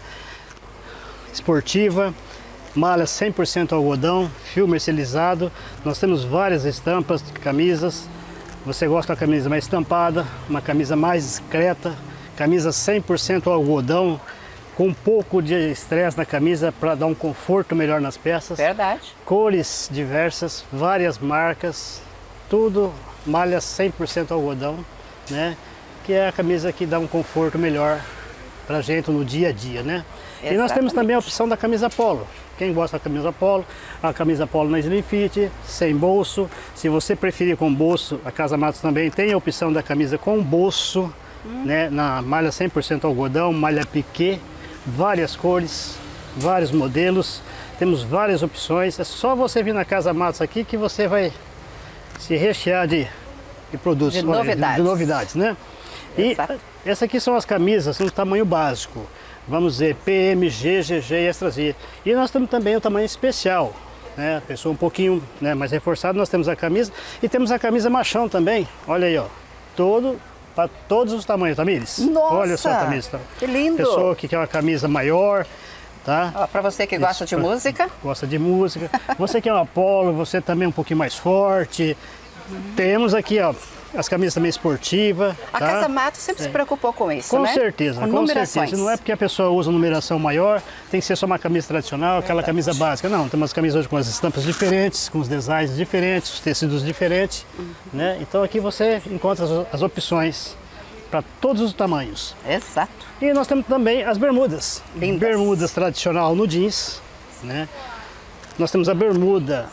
esportiva, malha cem por cento algodão, fio mercerizado. Nós temos várias estampas de camisas. Você gosta de uma camisa mais estampada, uma camisa mais discreta, camisa cem por cento algodão, com um pouco de estresse na camisa para dar um conforto melhor nas peças. Verdade. Cores diversas, várias marcas, tudo malha cem por cento algodão, né? Que é a camisa que dá um conforto melhor para a gente no dia a dia, né? Exatamente. E nós temos também a opção da camisa polo. Quem gosta da camisa polo, a camisa polo na Slim Fit, sem bolso. Se você preferir com bolso, a Casa Matos também tem a opção da camisa com bolso, hum. né? Na malha cem por cento algodão, malha piquê. Várias cores, vários modelos, temos várias opções. É só você vir na Casa Matos aqui que você vai se rechear de, de produtos, de novidades, de, de novidades, né? E essas aqui são as camisas no tamanho básico, vamos dizer P M, G, G G e Extra Z. E nós temos também o tamanho especial, né? A pessoa um pouquinho, né, mais reforçada, nós temos a camisa e temos a camisa machão também. Olha aí, ó, todo para todos os tamanhos, Tamires. Nossa, olha só a camisa. Que lindo! Pessoa que quer uma camisa maior, tá? Para você que gosta Isso, de música. Gosta de música. Você que é uma polo, você também é um pouquinho mais forte. Uhum. Temos aqui, ó, as camisas também esportivas. A tá? Casa Matos sempre é. se preocupou com isso, com né? Certeza, com, com certeza. Não é porque a pessoa usa numeração maior, tem que ser só uma camisa tradicional, Verdade. aquela camisa básica. Não, tem umas camisas hoje com as estampas diferentes, com os designs diferentes, os tecidos diferentes. Uhum. Né? Então aqui você encontra as, as opções para todos os tamanhos. Exato. E nós temos também as bermudas. Lindas. Bermudas tradicional no jeans, né? Nós temos a bermuda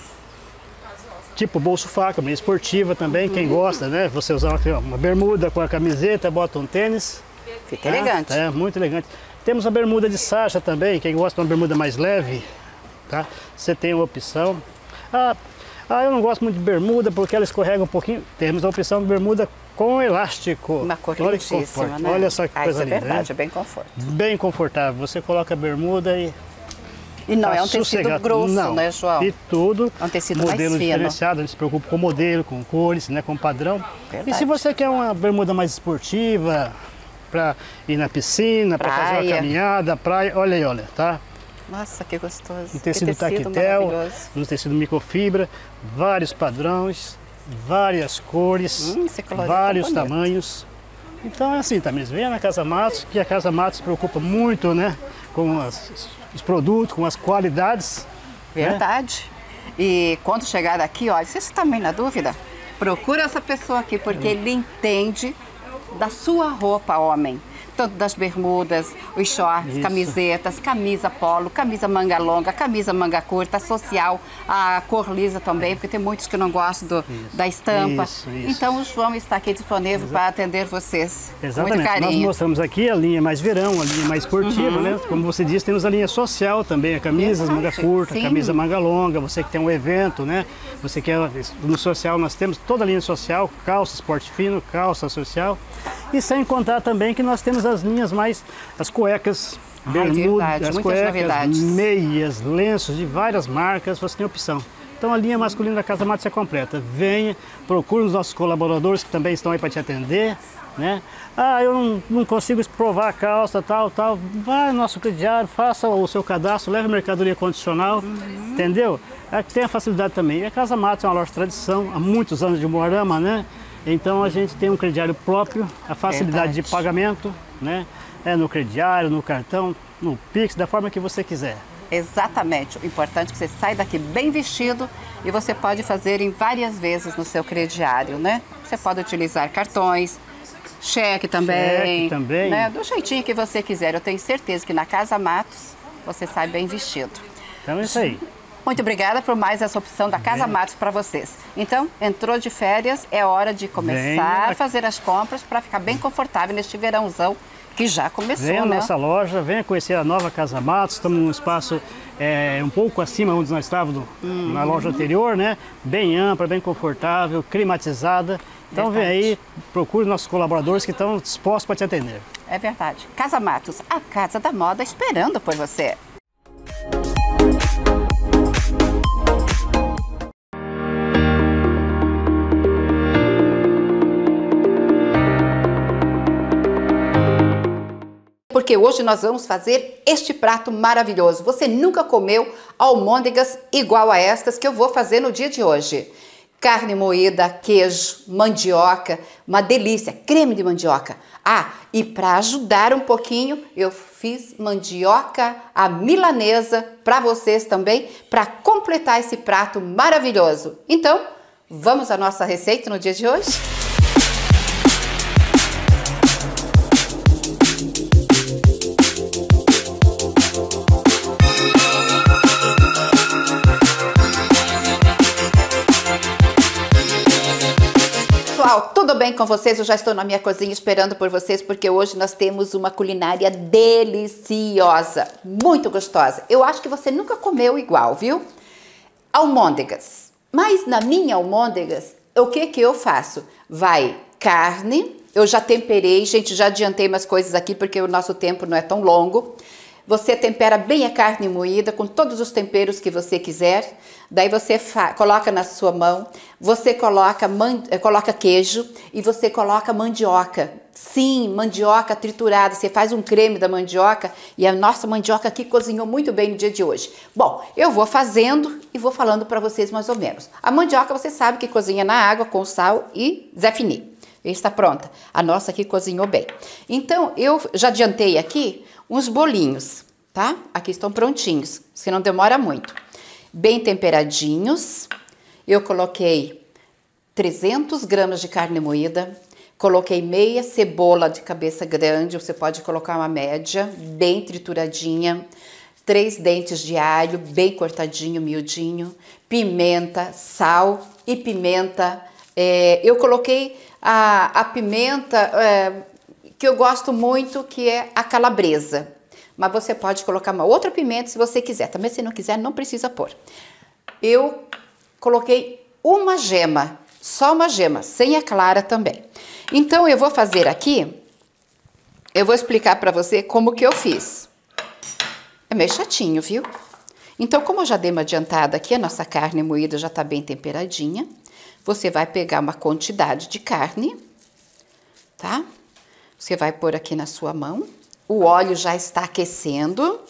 tipo bolso faca, meio esportiva também, uhum. quem gosta, né? Você usar uma, uma bermuda com a camiseta, bota um tênis. Fica tá? elegante. É, muito elegante. Temos a bermuda de sacha também, quem gosta de uma bermuda mais leve, tá? Você tem uma opção. Ah, ah, eu não gosto muito de bermuda porque ela escorrega um pouquinho. Temos a opção de bermuda com elástico. Uma cor Olha lindíssima, né? Olha só que ah, coisa isso linda. É verdade, né? é bem conforto. Bem confortável. Você coloca a bermuda e... E não tá é um tecido sossegado. grosso, não. né, João? E tudo. É um tecido modelo mais fino. diferenciado, eles se preocupam com modelo, com cores, né, com padrão. Verdade. E se você quer uma bermuda mais esportiva, para ir na piscina, para fazer uma caminhada, praia, olha aí, olha, tá? Nossa, que gostoso. Um tecido, tecido taquetel, um tecido microfibra, vários padrões, várias cores, hum, vários tamanhos. Então é assim, Tamires, venha na Casa Matos, que a Casa Matos se preocupa muito, né, com as, os produtos, com as qualidades. Verdade. Né? E quando chegar aqui, olha, se você está meio na dúvida, procura essa pessoa aqui, porque hum. ele entende da sua roupa, homem. Tanto das bermudas, os shorts, Isso. camisetas, camisa polo, camisa manga longa, camisa manga curta, social, a cor lisa também, porque tem muitos que não gostam do, da estampa. Isso, isso. Então o João está aqui disponível Exato. para atender vocês. Exatamente. Com muito carinho. Nós mostramos aqui a linha mais verão, a linha mais esportiva, uhum. né? Como você disse, temos a linha social também, a camisa Verdade. manga curta, Sim. camisa manga longa, você que tem um evento, né? Você quer no social, nós temos toda a linha social, calça esporte fino, calça social. E sem contar também que nós temos as linhas mais, as cuecas, Ai, bermudas, verdade, as muitas cuecas, novidades. meias, lenços de várias marcas, você tem opção. Então a linha masculina da Casa Matos é completa. Venha, procure os nossos colaboradores que também estão aí para te atender, né? Ah, eu não, não consigo provar a calça, tal, tal. Vai no nosso crediário, faça o seu cadastro, leve a mercadoria condicional, uhum. entendeu? Aqui tem a facilidade também. E a Casa Matos é uma loja de tradição, há muitos anos de Umuarama, né? Então a gente tem um crediário próprio, a facilidade Verdade. de pagamento, né? É no crediário, no cartão, no Pix, da forma que você quiser. Exatamente. O importante é que você saia daqui bem vestido e você pode fazer em várias vezes no seu crediário, né? Você pode utilizar cartões, cheque também, cheque também. Né? Do jeitinho que você quiser. Eu tenho certeza que na Casa Matos você sai bem vestido. Então é isso aí. Muito obrigada por mais essa opção da Casa Bem. Matos para vocês. Então, entrou de férias, é hora de começar Bem. a fazer as compras para ficar bem confortável neste verãozão que já começou, Venha né? à nossa loja, venha conhecer a nova Casa Matos. Estamos num espaço é, um pouco acima onde nós estávamos hum. na loja anterior, né? Bem ampla, bem confortável, climatizada. Então verdade. vem aí, procure nossos colaboradores que estão dispostos para te atender. É verdade. Casa Matos, a casa da moda esperando por você. porque hoje nós vamos fazer este prato maravilhoso. Você nunca comeu almôndegas igual a estas que eu vou fazer no dia de hoje. Carne moída, queijo, mandioca, uma delícia, creme de mandioca. Ah, e para ajudar um pouquinho, eu fiz mandioca à milanesa para vocês também, para completar esse prato maravilhoso. Então, vamos à nossa receita no dia de hoje? Pessoal, tudo bem com vocês? Eu já estou na minha cozinha esperando por vocês, porque hoje nós temos uma culinária deliciosa, muito gostosa. Eu acho que você nunca comeu igual, viu? Almôndegas. Mas na minha almôndegas, o que que eu faço? Vai carne, eu já temperei, gente, já adiantei umas coisas aqui, porque o nosso tempo não é tão longo. Você tempera bem a carne moída com todos os temperos que você quiser. Daí você coloca na sua mão, você coloca, coloca queijo e você coloca mandioca. Sim, mandioca triturada. Você faz um creme da mandioca e a nossa mandioca aqui cozinhou muito bem no dia de hoje. Bom, eu vou fazendo e vou falando para vocês mais ou menos. A mandioca você sabe que cozinha na água com sal e Zé Fini. Está pronta. A nossa aqui cozinhou bem. Então, eu já adiantei aqui uns bolinhos, tá? Aqui estão prontinhos, se não demora muito. Bem temperadinhos. Eu coloquei trezentos gramas de carne moída, coloquei meia cebola de cabeça grande, você pode colocar uma média, bem trituradinha, três dentes de alho, bem cortadinho, miudinho, pimenta, sal e pimenta. É, eu coloquei a, a pimenta é, que eu gosto muito, que é a calabresa. Mas você pode colocar uma outra pimenta se você quiser. Também se não quiser, não precisa pôr. Eu coloquei uma gema, só uma gema, sem a clara também. Então, eu vou fazer aqui, eu vou explicar para você como que eu fiz. É meio chatinho, viu? Então, como eu já dei uma adiantada aqui, a nossa carne moída já tá bem temperadinha. Você vai pegar uma quantidade de carne, tá? Você vai pôr aqui na sua mão. O óleo já está aquecendo.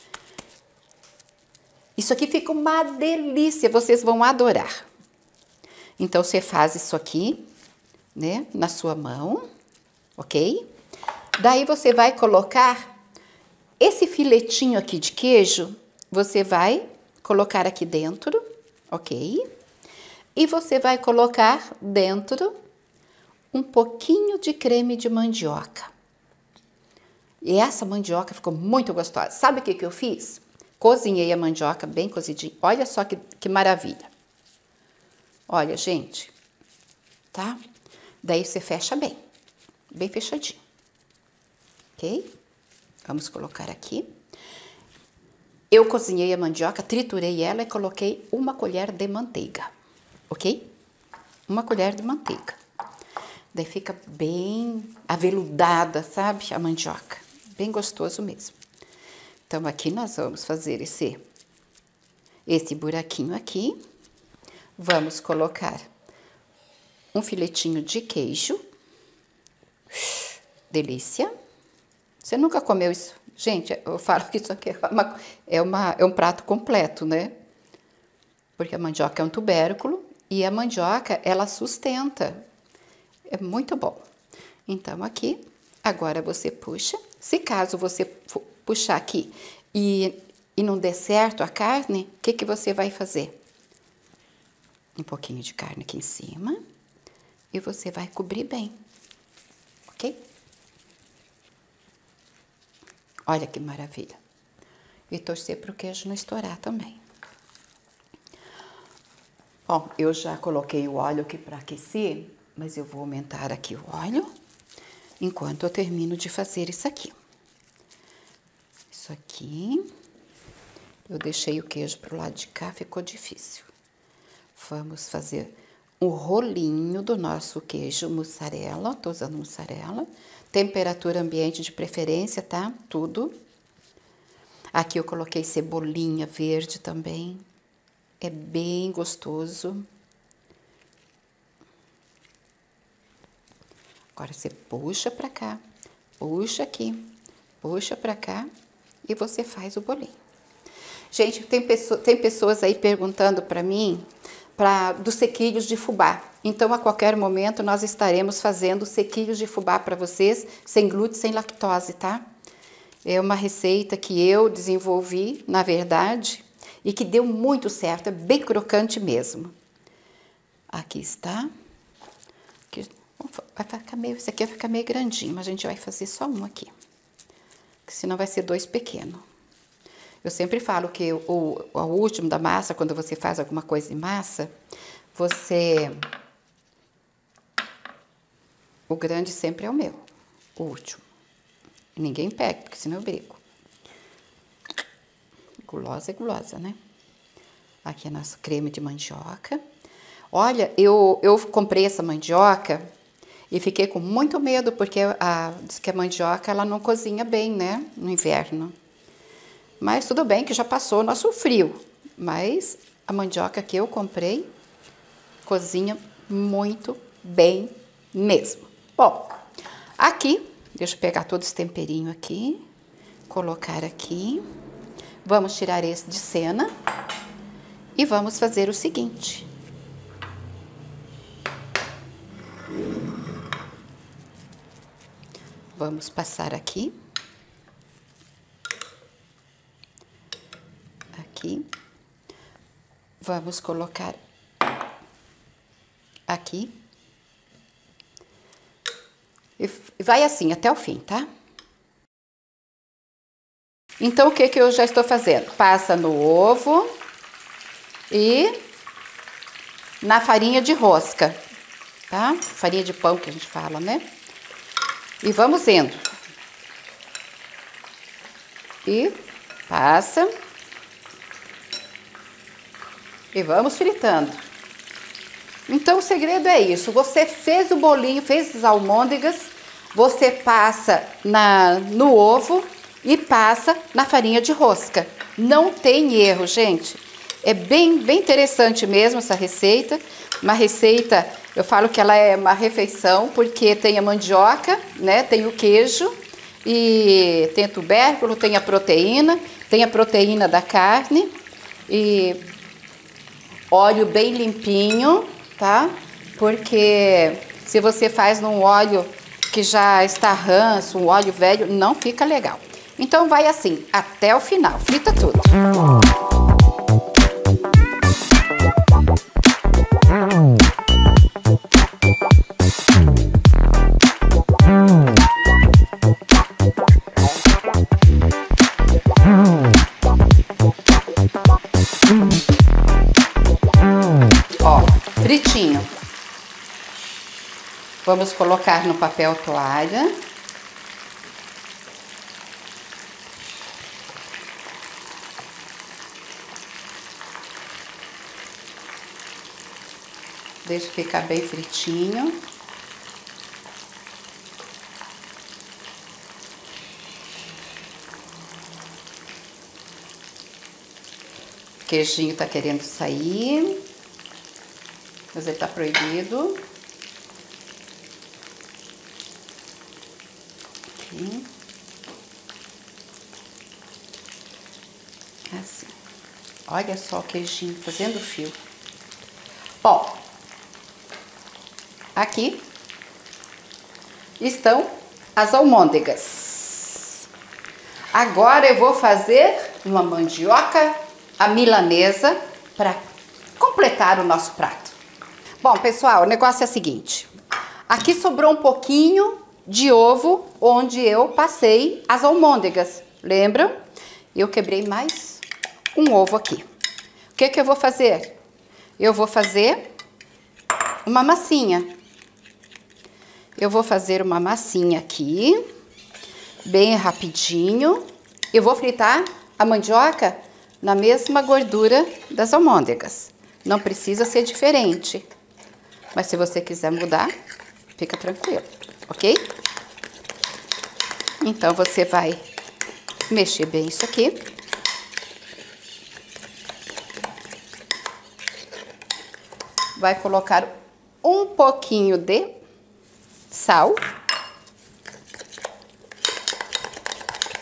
Isso aqui fica uma delícia, vocês vão adorar. Então, você faz isso aqui, né, na sua mão, ok? Daí, você vai colocar esse filetinho aqui de queijo, você vai colocar aqui dentro, ok? E você vai colocar dentro um pouquinho de creme de mandioca. E essa mandioca ficou muito gostosa. Sabe o que que eu fiz? Cozinhei a mandioca bem cozidinha. Olha só que, que maravilha. Olha, gente. Tá? Daí você fecha bem. Bem fechadinho. Ok? Vamos colocar aqui. Eu cozinhei a mandioca, triturei ela e coloquei uma colher de manteiga. Ok? Uma colher de manteiga. Daí fica bem aveludada, sabe? A mandioca. Bem gostoso mesmo. Então, aqui nós vamos fazer esse, esse buraquinho aqui. Vamos colocar um filetinho de queijo. Delícia. Você nunca comeu isso? Gente, eu falo que isso aqui é, uma, é, uma, é um prato completo, né? Porque a mandioca é um tubérculo e a mandioca, ela sustenta. É muito bom. Então, aqui, agora você puxa. Se caso você puxar aqui e, e não der certo a carne, o que que você vai fazer? Um pouquinho de carne aqui em cima e você vai cobrir bem, ok? Olha que maravilha. E torcer para o queijo não estourar também. Bom, eu já coloquei o óleo aqui para aquecer, mas eu vou aumentar aqui o óleo enquanto eu termino de fazer isso aqui. Isso aqui, eu deixei o queijo pro lado de cá, ficou difícil. Vamos fazer um rolinho do nosso queijo mussarela, tô usando mussarela. Temperatura ambiente de preferência, tá? Tudo. Aqui eu coloquei cebolinha verde também. É bem gostoso. Agora você puxa pra cá, puxa aqui, Puxa pra cá e você faz o bolinho. Gente, tem, pessoa, tem pessoas aí perguntando pra mim pra, dos sequilhos de fubá. Então, a qualquer momento, nós estaremos fazendo sequilhos de fubá para vocês, sem glúten, sem lactose, tá? É uma receita que eu desenvolvi, na verdade, e que deu muito certo, é bem crocante mesmo. Aqui está. Aqui, vai ficar meio, esse aqui vai ficar meio grandinho, mas a gente vai fazer só um aqui. Porque senão vai ser dois pequenos. Eu sempre falo que o, o último da massa, quando você faz alguma coisa em massa, você... O grande sempre é o meu, o último. Ninguém pega, porque senão eu brigo. Gulosa é gulosa, né? Aqui é nosso creme de mandioca. Olha, eu, eu comprei essa mandioca e fiquei com muito medo, porque a, diz que a mandioca ela não cozinha bem, né? No inverno. Mas tudo bem que já passou o nosso frio. Mas a mandioca que eu comprei cozinha muito bem mesmo. Bom, aqui, deixa eu pegar todo esse temperinho aqui, colocar aqui. Vamos tirar esse de cena e vamos fazer o seguinte. Vamos passar aqui. Aqui. Vamos colocar aqui. E vai assim até o fim, tá? Então, o que que eu já estou fazendo? Passa no ovo e na farinha de rosca, tá? Farinha de pão que a gente fala, né? E vamos indo. E passa. E vamos fritando. Então, o segredo é isso. Você fez o bolinho, fez as almôndegas, você passa na, no ovo e passa na farinha de rosca. Não tem erro, gente. É bem, bem interessante mesmo essa receita. Uma receita, eu falo que ela é uma refeição, porque tem a mandioca, né? Tem o queijo, e tem o tubérculo, tem a proteína, tem a proteína da carne, e óleo bem limpinho, tá? Porque se você faz num óleo que já está ranço, um óleo velho, não fica legal. Então vai assim, até o final, frita tudo. Ó, fritinho. Vamos colocar no papel toalha. Deixa ficar bem fritinho. O queijinho tá querendo sair, mas ele tá proibido. Aqui. Assim. Olha só o queijinho fazendo fio. Ó, aqui estão as almôndegas. Agora eu vou fazer uma mandioca à milanesa para completar o nosso prato. Bom, pessoal, o negócio é o seguinte. Aqui sobrou um pouquinho de ovo onde eu passei as almôndegas. Lembram? Eu quebrei mais um ovo aqui. O que que eu vou fazer? Eu vou fazer uma massinha. Eu vou fazer uma massinha aqui, bem rapidinho. Eu vou fritar a mandioca na mesma gordura das almôndegas. Não precisa ser diferente. Mas se você quiser mudar, fica tranquilo, ok? Então, você vai mexer bem isso aqui. Vai colocar um pouquinho de sal.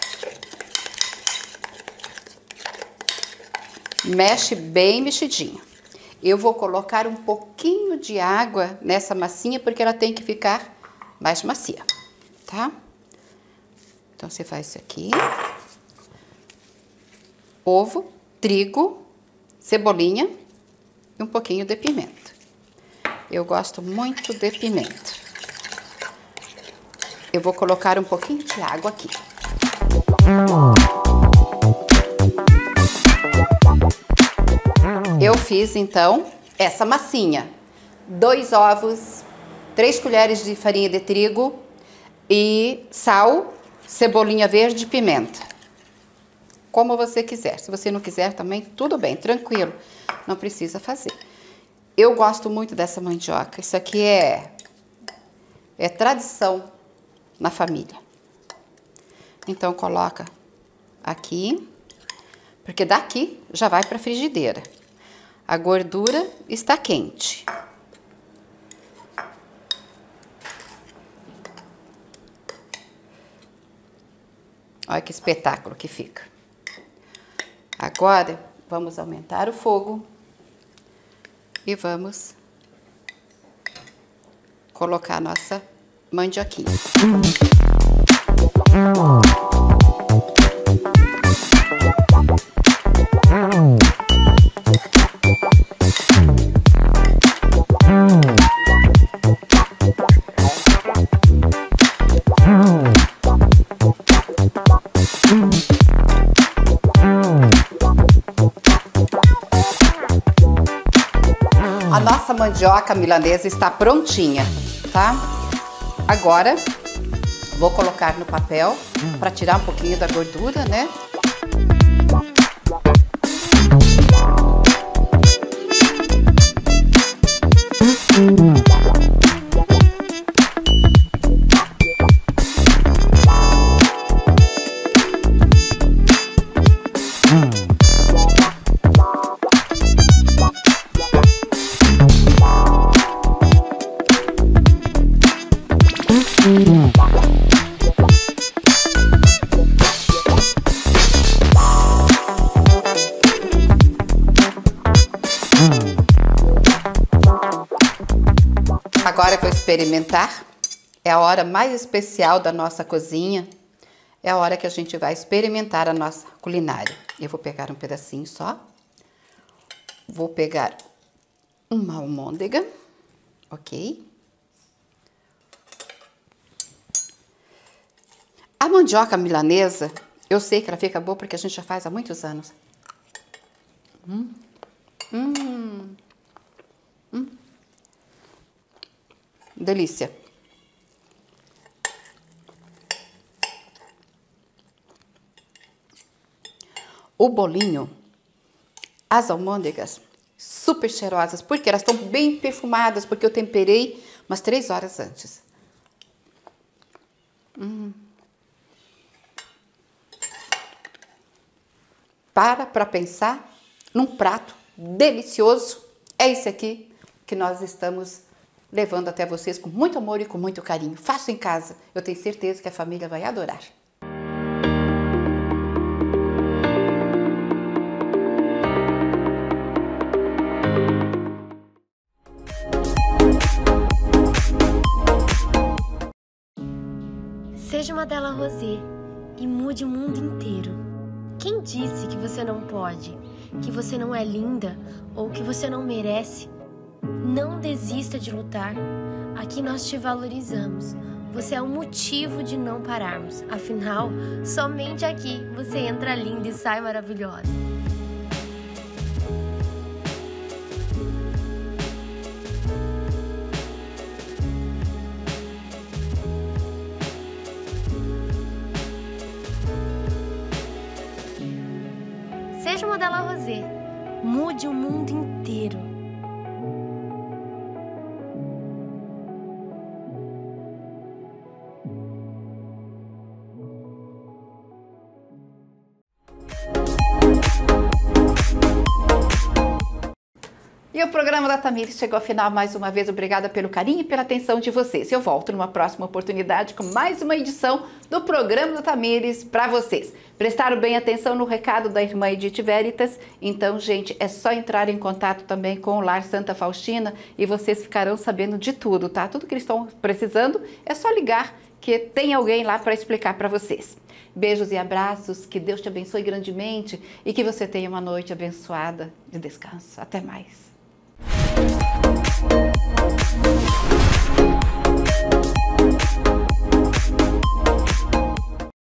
Mexe bem mexidinho. Eu vou colocar um pouquinho de água nessa massinha, porque ela tem que ficar mais macia, tá? Então, você faz isso aqui. Ovo, trigo, cebolinha e um pouquinho de pimenta. Eu gosto muito de pimenta. Eu vou colocar um pouquinho de água aqui. Eu fiz, então, essa massinha. Dois ovos, três colheres de farinha de trigo e sal, cebolinha verde e pimenta. Como você quiser. Se você não quiser também, tudo bem, tranquilo. Não precisa fazer. Eu gosto muito dessa mandioca. Isso aqui é, é tradição na família. Então, coloca aqui, porque daqui já vai para a frigideira. A gordura está quente. Olha que espetáculo que fica. Agora, vamos aumentar o fogo e vamos colocar a nossa mandioquinha. A nossa mandioca milanesa está prontinha, tá? Agora, vou colocar no papel para tirar um pouquinho da gordura, né? Agora eu vou experimentar. É a hora mais especial da nossa cozinha. É a hora que a gente vai experimentar a nossa culinária. Eu vou pegar um pedacinho só. Vou pegar uma almôndega, ok? A mandioca milanesa, eu sei que ela fica boa porque a gente já faz há muitos anos. Hum, hum, hum. Delícia. O bolinho, as almôndegas, super cheirosas, porque elas estão bem perfumadas, porque eu temperei umas três horas antes. Hum. Para para pensar num prato delicioso. É esse aqui que nós estamos levando até vocês com muito amor e com muito carinho. Faça em casa. Eu tenho certeza que a família vai adorar. Seja uma Della Rosé e mude o mundo inteiro. Quem disse que você não pode, que você não é linda ou que você não merece? Não desista de lutar. Aqui nós te valorizamos. Você é o motivo de não pararmos. Afinal, somente aqui você entra linda e sai maravilhosa. Seja uma Della Rosé. Mude o mundo inteiro. E o programa da Tamires chegou ao final mais uma vez. Obrigada pelo carinho e pela atenção de vocês. Eu volto numa próxima oportunidade com mais uma edição do programa da Tamires para vocês. Prestaram bem atenção no recado da irmã Edith Veritas? Então, gente, é só entrar em contato também com o Lar Santa Faustina e vocês ficarão sabendo de tudo, tá? Tudo que eles estão precisando é só ligar que tem alguém lá para explicar para vocês. Beijos e abraços, que Deus te abençoe grandemente e que você tenha uma noite abençoada de descanso. Até mais.